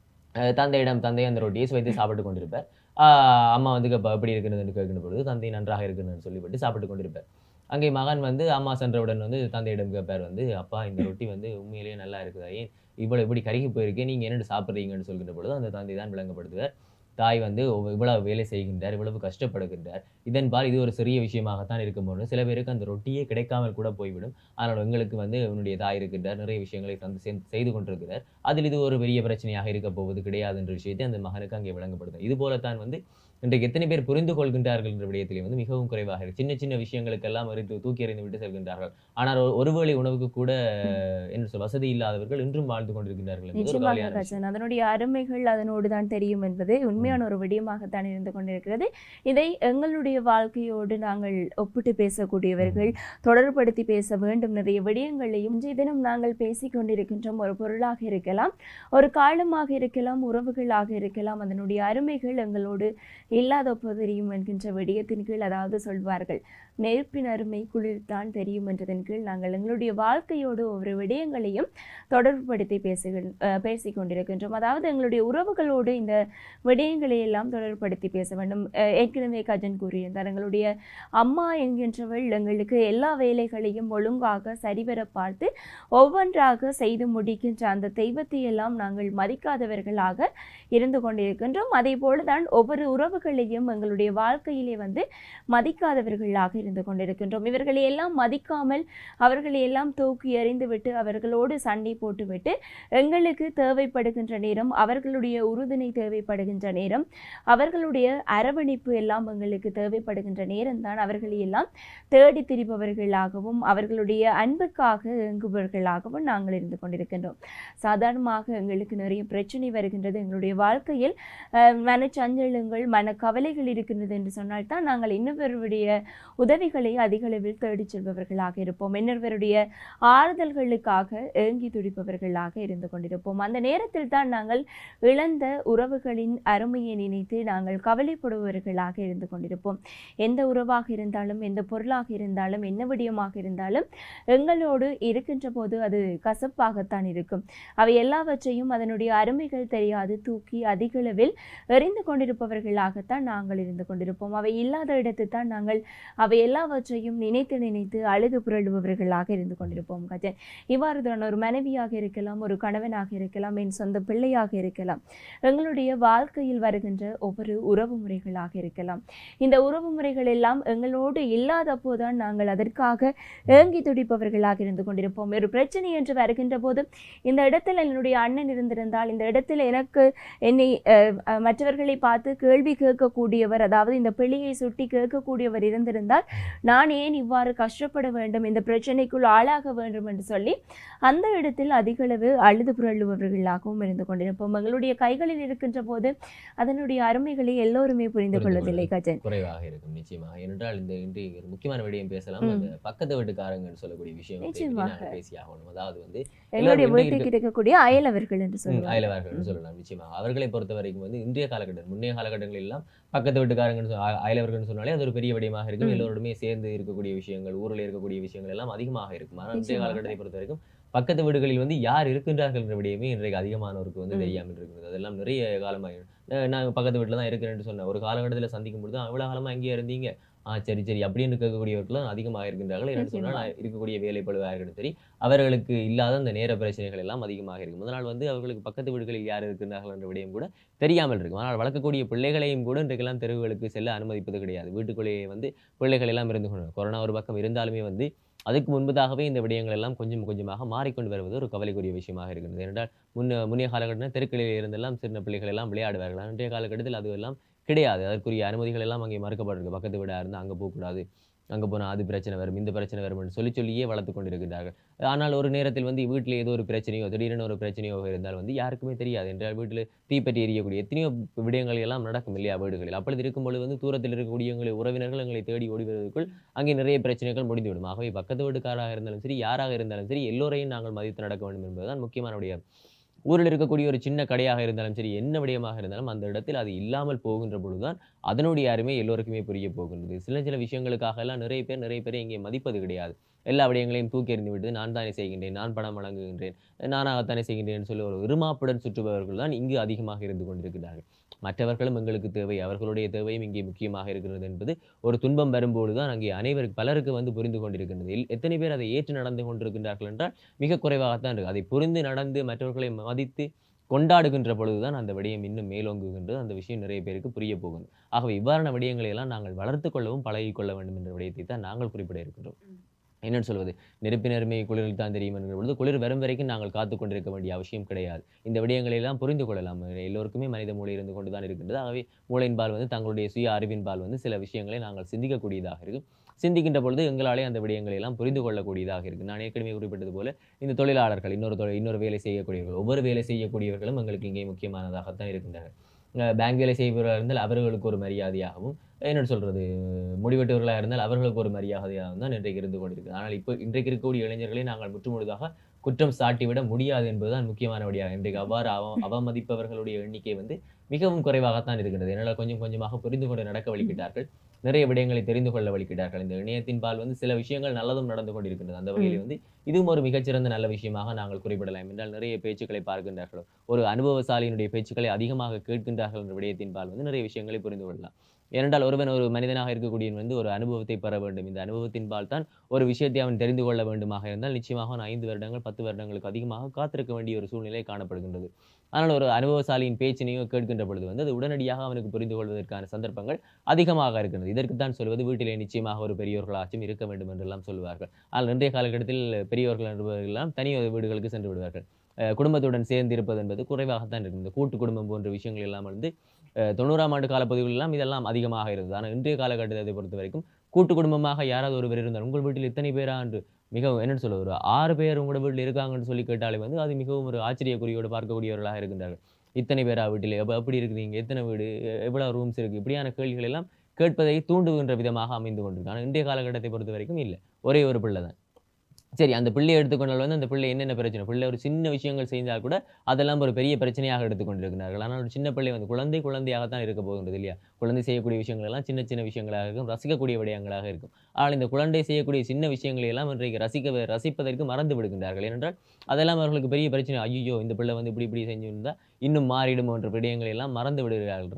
S2: தந்தை அந்த ரொட்டியை சுவைத்து சாப்பிட்டு கொண்டிருப்பார். அம்மா வந்து எப்படி இருக்குன்னு கேட்கின்ற பொழுது தந்தை நன்றாக இருக்குன்னு சொல்லிவிட்டு சாப்பிட்டு கொண்டிருப்பார். அங்கே மகன் வந்து அம்மா சென்றவுடன் வந்து தந்தையிடம் கேட்பார் வந்து, அப்பா இந்த ரொட்டி வந்து உண்மையிலேயே நல்லா இருக்குதா? ஏன் இவ்வளவு இப்படி கருகி போயிருக்கு, நீங்க என்னென்னு சாப்பிட்றீங்கன்னு சொல்கின்ற பொழுது அந்த தந்தை தான் விளங்கப்படுத்துவார். தாய் வந்து இவ்வளவு வேலை செய்கின்றார், இவ்வளவு கஷ்டப்படுகின்றார். இதன்பால் இது ஒரு சிறிய விஷயமாகத்தான் இருக்கும்போது சில பேருக்கு அந்த ரொட்டியே கிடைக்காமல் கூட போய்விடும். ஆனால் எங்களுக்கு வந்து உன்னுடைய தாய் இருக்கின்றார், நிறைய விஷயங்களை செய்து கொண்டிருக்கிறார். அதில் இது ஒரு பெரிய பிரச்சனையாக இருக்க போவது கிடையாது என்ற விஷயத்தை அந்த மகனுக்கு அங்கே விளங்கப்படுத்தும். இது போலத்தான் வந்து இன்றைக்கு எத்தனை பேர் புரிந்து கொள்கின்றார்கள் என்ற விடயத்திலே வந்து மிகவும் குறைவாக இருக்கு. சின்ன சின்ன விஷயங்களுக்கெல்லாம் தூக்கி எறிந்து விட்டு செல்கின்றார்கள். ஆனால் ஒருவேளை உணவுக்கு கூட என்ன சொல் வசதி இல்லாதவர்கள் இன்றும் வாழ்ந்து கொண்டிருக்கின்றார்கள்.
S1: நிச்சயமாக அதனுடைய அருமைகள் அதனோடு தான் தெரியும் என்பது உண்மையான ஒரு விடயமாகத்தான் இருந்து கொண்டிருக்கிறது. இதை எங்களுடைய வாழ்க்கையோடு நாங்கள் ஒப்பிட்டு பேசக்கூடியவர்கள், தொடர்படுத்தி பேச வேண்டும். நிறைய விடயங்களையும் இன்றைய தினம் நாங்கள் பேசிக் கொண்டிருக்கின்றோம். ஒரு பொருளாக இருக்கலாம், ஒரு காலமாக இருக்கலாம், உறவுகளாக இருக்கலாம். அதனுடைய அருமைகள் எங்களோடு இல்லாத தெரியும் என்கின்ற விடயத்தின் கீழ், அதாவது சொல்வார்கள் நெருப்பின் அருமை குளிர்தான் தெரியும் என்றதன் கீழ் நாங்கள் எங்களுடைய வாழ்க்கையோடு ஒவ்வொரு விடயங்களையும் தொடர்புபடுத்தி பேசிக் கொண்டிருக்கின்றோம். அதாவது எங்களுடைய உறவுகளோடு இந்த விடயங்களை எல்லாம் தொடர்புபடுத்தி பேச வேண்டும். ஏற்கனவே கஜன் கூறியிருந்தார், எங்களுடைய அம்மா என்கின்றவள் எங்களுக்கு எல்லா வேலைகளையும் ஒழுங்காக சரிவர பார்த்து ஒவ்வொன்றாக செய்து முடிக்கின்ற அந்த தெய்வத்தை எல்லாம் நாங்கள் மதிக்காதவர்களாக இருந்து கொண்டிருக்கின்றோம். அதே போலதான் ஒவ்வொரு உறவுகளையும் எங்களுடைய வாழ்க்கையிலே வந்து மதிக்காதவர்களாக இருந்து கொண்டிருக்கின்றோம். இவர்களை எல்லாம் மதிக்காமல் அவர்களை எல்லாம் தூக்கி எறிந்துவிட்டு அவர்களோடு சண்டை போட்டுவிட்டு எங்களுக்கு தேவைப்படுகின்ற நேரம், அவர்களுடைய உறுதுணை தேவைப்படுகின்ற நேரம், அவர்களுடைய அரவணைப்பு எல்லாம் எங்களுக்கு தேவைப்படுகின்ற நேரம் தான் அவர்களை எல்லாம் தேடி திரிபவர்களாகவும் அவர்களுடைய அன்புக்காக இயங்குபவர்களாகவும் நாங்கள் இருந்து கொண்டிருக்கின்றோம். சாதாரணமாக எங்களுக்கு நிறைய பிரச்சனை வருகின்றது, எங்களுடைய வாழ்க்கையில் மனச்சஞ்சலங்கள், மனக்கவலைகள் இருக்கின்றது என்று சொன்னால் தான் நாங்கள் இன்னொருவருடைய உதவிகளை அதிக அளவில் தேடிச் செல்பவர்களாக இருப்போம். இன்னொருவருடைய ஆறுதல்களுக்காக ஏங்கி துடிப்பவர்களாக இருந்து கொண்டிருப்போம். அந்த நேரத்தில் தான் நாங்கள் இழந்த உறவுகளின் அருமையை நினைத்து நாங்கள் கவலைப்படுபவர்களாக இருந்து கொண்டிருப்போம். எந்த உறவாக இருந்தாலும், எந்த பொருளாக இருந்தாலும், என்ன விடயமாக இருந்தாலும் எங்களோடு இருக்கின்ற போது அது கசப்பாகத்தான் இருக்கும். அவை எல்லாவற்றையும் அதனுடைய அருமைகள் தெரியாது தூக்கி அதிக அளவில் எறிந்து கொண்டிருப்பவர்களாகத்தான் நாங்கள் இருந்து கொண்டிருப்போம். அவை இல்லாத இடத்து தான் நாங்கள் அவை எல்லாவற்றையும் நினைத்து நினைத்து அழுது புரளுபவர்களாக இருந்து கொண்டிருப்போம். கஜன், இவ்வாறு தான் ஒரு மனைவியாக இருக்கலாம், ஒரு கணவனாக இருக்கலாம், என் சொந்த பிள்ளையாக இருக்கலாம், எங்களுடைய வாழ்க்கையில் வருகின்ற ஒவ்வொரு உறவு முறைகளாக இருக்கலாம். இந்த உறவு முறைகள் எல்லாம் எங்களோடு இல்லாத போதுதான் நாங்கள் அதற்காக ஏங்கி துடிப்பவர்களாக இருந்து கொண்டிருப்போம். ஒரு பிரச்சனை என்று வருகின்ற போது இந்த இடத்தில் என்னுடைய அண்ணன் இருந்திருந்தால், இந்த இடத்தில் எனக்கு என்னை மற்றவர்களை பார்த்து கேள்வி கேட்கக்கூடியவர், அதாவது இந்த பிள்ளையை சுட்டி கேட்கக்கூடியவர் இருந்திருந்தால் நான் ஏன் இவ்வாறு கஷ்டப்பட வேண்டும், இந்த பிரச்சனைக்குள் ஆளாக வேண்டும் என்று சொல்லி அந்த இடத்தில் அதிகளவு அழுது புரளுபவர்களாகவும் இருந்து கொண்டிருப்போம். எங்களுடைய கைகளில் இருக்கின்ற போது அதனுடைய அருமைகளை எல்லோருமே புரிந்து கொள்வதில்லை. கஜன்,
S2: குறைவாக இருக்கும் நிச்சயமாக. ஏனென்றால் இந்த இன்று முக்கியமான விடயம் பேசலாம், அந்த பக்கத்து வீட்டுக்காரங்கன்னு சொல்லக்கூடிய விஷயம் பேசியாகணும். அதாவது வந்து
S1: எங்களுடைய வீட்டுக்கு இருக்கக்கூடிய அயலவர்கள் என்று சொல்லலாம்,
S2: அயலவர்கள் சொல்லலாம். நிச்சயமாக அவர்களை பொறுத்த வரைக்கும் வந்து இன்றைய காலகட்டம், முன்னைய காலகட்டங்கள் எல்லாம் பக்கத்து வீட்டுக்காரங்கன்னு அயலவர்கள் சொன்னாலே அது ஒரு பெரிய விடயமாக இருக்கும். எல்லோருமே சேர்ந்து இருக்கக்கூடிய விஷயங்கள், ஊரில் இருக்கக்கூடிய விஷயங்கள் எல்லாம் அதிகமாக இருக்கும். ஆனால் இன்றைய காலகட்டத்தை பொறுத்த வரைக்கும் பக்கத்து வீடுகளில் வந்து யார் இருக்கின்றார்கள் என்ற விடயமே இன்றைக்கு அதிகமானவருக்கு வந்து தெரியாமல் இருக்கிறது. அதெல்லாம் நிறைய காலமாக நான் பக்கத்து வீட்டில் தான் இருக்கிறேன்னு சொன்னேன். ஒரு காலகட்டத்தில் சந்திக்கும் பொழுது அவ்வளோ காலமாக எங்கேயே இருந்தீங்க, சரி சரி அப்படின்னு இருக்கக்கூடியவர்களும் அதிகமாக இருக்கின்றார்கள். என்னென்னு சொன்னால் இருக்கக்கூடிய வேலைப்பழுவாக இருக்கட்டும் சரி, அவர்களுக்கு இல்லாத அந்த நேர பிரச்சனைகள் எல்லாம் அதிகமாக இருக்கும். அதனால் வந்து அவர்களுக்கு பக்கத்து வீடுகளில் யார் இருக்கின்றார்கள் என்ற விடயம் கூட தெரியாமல் இருக்கும். ஆனால் வளர்க்கக்கூடிய பிள்ளைகளையும் கூட இன்றைக்கெல்லாம் தெருவுகளுக்கு செல்ல அனுமதிப்பது கிடையாது. வீட்டுக்குள்ளேயே வந்து பிள்ளைகள் எல்லாம் இருந்து கொண்டு, கொரோனா ஒரு பக்கம் இருந்தாலுமே வந்து அதுக்கு முன்பதாகவே இந்த விடயங்கள் எல்லாம் கொஞ்சம் கொஞ்சமாக மாறிக்கொண்டு வருவது ஒரு கவலைக்குரிய விஷயமாக இருக்கிறது. ஏனென்றால் முன்னைய காலகட்டத்தில் தெருக்களில் இருந்தெல்லாம் சின்ன பிள்ளைகள் எல்லாம் விளையாடுவார்கள். அன்றைய காலகட்டத்தில் அது எல்லாம் கிடையாது. அதற்குரிய அனுமதிகள் எல்லாம் அங்கே மறுக்கப்பட்டிருக்கு. பக்கத்து வீடாக இருந்தால் அங்கே போகக்கூடாது, அங்கே போனால் அது பிரச்சனை வரும், இந்த பிரச்சனை வரும்னு சொல்லியே வளர்த்து கொண்டிருக்கிறார்கள். ஆனால் ஒரு நேரத்தில் வந்து வீட்டில் ஏதோ ஒரு பிரச்சனையோ திடீரென ஒரு பிரச்சனையோ இருந்தால் வந்து யாருக்குமே தெரியாது. என்றால் வீட்டில் தீப்பற்றி எரியக்கூடிய எத்தனையோ விடயங்கள் எல்லாம் நடக்கும் இல்லையா வீடுகளில். அப்பொழுது இருக்கும்பொழுது வந்து தூரத்தில் இருக்கக்கூடிய எங்களை உறவினர்கள் எங்களை தேடி ஓடி வருவதற்குள் அங்கே நிறைய பிரச்சனைகள் முடிந்துவிடும். ஆகவே பக்கத்து வீட்டுக்காராக இருந்தாலும் சரி, யாராக இருந்தாலும் சரி, எல்லோரையும் நாங்கள் மதித்து நடக்க வேண்டும் என்பதுதான் முக்கியமான விடயம். ஊரில் இருக்கக்கூடிய ஒரு சின்ன கடையாக இருந்தாலும் சரி, என்ன விடயமாக இருந்தாலும் அந்த இடத்தில் அது இல்லாமல் போகின்ற பொழுதுதான் அதனுடைய அருமை எல்லோருக்குமே புரிய போகின்றது. சில சில விஷயங்களுக்காக எல்லாம் நிறைய பேரை இங்கே மதிப்பது கிடையாது. எல்லா விடயங்களையும் தூக்கி எறிந்து விட்டு நான் தானே செய்கின்றேன், நான் பணம் வழங்குகின்றேன், நானாகத்தானே செய்கின்றேன் சொல்லி ஒரு இருமாப்புடன் சுற்றுபவர்கள் தான் இங்கு அதிகமாக இருந்து கொண்டிருக்கிறார்கள். மற்றவர்களும் எங்களுக்கு தேவை, அவர்களுடைய தேவையும் இங்கே முக்கியமாக இருக்கிறது என்பது ஒரு துன்பம் வரும்போது தான் அங்கே பலருக்கு வந்து புரிந்து கொண்டிருக்கின்றது. எத்தனை பேர் அதை ஏற்று நடந்து கொண்டிருக்கின்றார்கள் என்றால் மிக குறைவாகத்தான் இருக்கு. அதை புரிந்து நடந்து மற்றவர்களை மதித்து கொண்டாடுகின்ற பொழுதுதான் அந்த விடயம் இன்னும் மேலோங்குகின்றது. அந்த விஷயம் நிறைய பேருக்கு புரிய போகுது. ஆகவே இவ்வாறான விடயங்களை எல்லாம் நாங்கள் வளர்த்துக் கொள்ளவும் பழகிக் கொள்ள வேண்டும் என்ற விடயத்தை தான் நாங்கள் குறிப்பிட இருக்கின்றோம். என்னன்னு சொல்வது, நெருப்பின் அருமை குளிரில் தான் தெரியும் என்கிற பொழுது குளிர் வரும் வரைக்கும் நாங்கள் காத்து கொண்டிருக்க வேண்டிய அவசியம் கிடையாது. இந்த விடயங்களை எல்லாம் புரிந்து கொள்ளலாம். எல்லோருக்குமே மனித மூளை இருந்து கொண்டுதான் இருக்கின்றது. ஆகவே மூளையின்பால் வந்து தங்களுடைய சுய அறிவின்பால் வந்து சில விஷயங்களை நாங்கள் சிந்திக்கக்கூடியதாக இருக்கும். சிந்திக்கின்ற பொழுது எங்களாலே அந்த விடயங்களை எல்லாம் புரிந்து கொள்ளக்கூடியதாக இருக்கு. நான் ஏற்கனவே குறிப்பிட்டது போல இந்த தொழிலாளர்கள் இன்னொரு வேலை செய்யக்கூடியவர்கள், ஒவ்வொரு வேலை செய்யக்கூடியவர்களும் எங்களுக்கு இங்கே முக்கியமானதாகத்தான் இருக்கின்றனர். பேங்க் வேலை செய்பவர்களாக இருந்தால் அவர்களுக்கு ஒரு மரியாதையாகவும், என்ன சொல்றது, முடிவெட்டவர்களாக இருந்தால் அவர்களுக்கு ஒரு மரியாதையாகவும் தான் இன்றைக்கு இருந்து கொண்டிருக்கு. ஆனால் இன்றைக்கு இருக்கக்கூடிய இளைஞர்களை நாங்கள் முற்றுமுழுதாக குற்றம் சாட்டிவிட முடியாது என்பதுதான் முக்கியமான விடயம். இன்றைக்கு அவ்வாறு அவமதிப்பவர்களுடைய எண்ணிக்கை வந்து மிகவும் குறைவாகத்தான் இருக்கின்றது. என்னால் கொஞ்சம் கொஞ்சமாக புரிந்து கொண்டு நடக்க வழிகிட்டார்கள். நிறைய விடயங்களை தெரிந்து கொள்ள வழிகிட்டார்கள். இந்த இணையத்தின் பால் வந்து சில விஷயங்கள் நல்லதும் நடந்து கொண்டிருக்கின்றது. அந்த வகையில் வந்து இதுவும் ஒரு மிகச்சிறந்த நல்ல விஷயமாக நாங்கள் குறிப்பிடலாம். என்றால் நிறைய பேச்சுக்களை பார்க்கின்றார்கள், ஒரு அனுபவசாலியினுடைய பேச்சுக்களை அதிகமாக கேட்கின்றார்கள் என்ற விடயத்தின் பால் வந்து நிறைய விஷயங்களை புரிந்து கொள்ளலாம். ஏனென்றால் ஒரு மனிதனாக இருக்கக்கூடியவன் வந்து ஒரு அனுபவத்தை பெற வேண்டும். இந்த அனுபவத்தின் பால் தான் ஒரு விஷயத்தை அவன் தெரிந்து கொள்ள வேண்டுமாக இருந்தால் நிச்சயமாக 5 வருடங்கள் 10 வருடங்களுக்கு அதிகமாக காத்திருக்க வேண்டிய ஒரு சூழ்நிலை காணப்படுகின்றது. ஆனால் ஒரு அனுபவசாலியின் பேச்சினையோ கேட்கின்ற பொழுது வந்து அது உடனடியாக அவனுக்கு புரிந்து கொள்வதற்கான சந்தர்ப்பங்கள் அதிகமாக இருக்கின்றது. இதற்குத்தான் சொல்வது வீட்டிலே நிச்சயமாக ஒரு பெரியோர்களாச்சும் இருக்க வேண்டும் என்றெல்லாம் சொல்லுவார்கள். ஆனால் இன்றைய காலகட்டத்தில் பெரியோர்கள் என்பவர்களெல்லாம் தனி வீடுகளுக்கு சென்று விடுவார்கள். குடும்பத்துடன் சேர்ந்து இருப்பது என்பது குறைவாகத்தான் இருக்கும். இந்த கூட்டு குடும்பம் போன்ற விஷயங்கள் எல்லாம் வந்து 90ஆம் ஆண்டு காலப்பகுதிகள் எல்லாம் இதெல்லாம் அதிகமாக இருந்தது. ஆனால் இன்றைய காலகட்டத்தை பொறுத்த வரைக்கும் கூட்டு குடும்பமாக யாராவது ஒருவர் இருந்தார், உங்கள் வீட்டில் இத்தனை பேரா என்று மிகவும் என்னன்னு சொல்ல, ஒரு 6 பேர் உங்களோட வீட்டில் இருக்காங்கன்னு சொல்லி கேட்டாலே வந்து அது மிகவும் ஒரு ஆச்சரியக்குறியோடு பார்க்கக்கூடியவர்களாக இருக்கின்றார்கள். இத்தனை பேரா வீட்டில் எப்படி இருக்கிறீங்க, எத்தனை வீடு, எவ்வளவு ரூம்ஸ் இருக்கு, இப்படியான கேள்விகள் எல்லாம் கேட்பதை தூண்டுகின்ற விதமாக அமைந்து கொண்டிருக்கு. ஆனால் இன்றைய காலகட்டத்தை பொறுத்த வரைக்கும் இல்லை, ஒரே ஒரு பிள்ளை தான். சரி, அந்த பிள்ளையை எடுத்துக்கொண்டால் வந்து அந்த பிள்ளை என்னென்ன பிரச்சனை, பிள்ளை ஒரு சின்ன விஷயங்கள் செய்தால் கூட அதெல்லாம் ஒரு பெரிய பிரச்சனையாக எடுத்துக்கொண்டிருக்கிறார்கள். ஆனால் ஒரு சின்ன பிள்ளை வந்து குழந்தையாகத்தான் இருக்க போகின்றது இல்லையா. குழந்தை செய்யக்கூடிய விஷயங்கள் எல்லாம் சின்ன சின்ன விஷயங்களாக இருக்கும், ரசிக்கக்கூடிய விடயங்களாக இருக்கும். ஆனால் இந்த குழந்தை செய்யக்கூடிய சின்ன விஷயங்களை எல்லாம் இன்றைக்கு ரசிப்பதற்கு மறந்து விடுகின்றார்கள். ஏனென்றால் அதெல்லாம் அவர்களுக்கு பெரிய பிரச்சனை. ஐயோ, இந்த பிள்ளை வந்து இப்படி செஞ்சிருந்தால் இன்னும் மாறிடும் என்ற விடயங்களை எல்லாம் மறந்து விடுகிறார்கள்.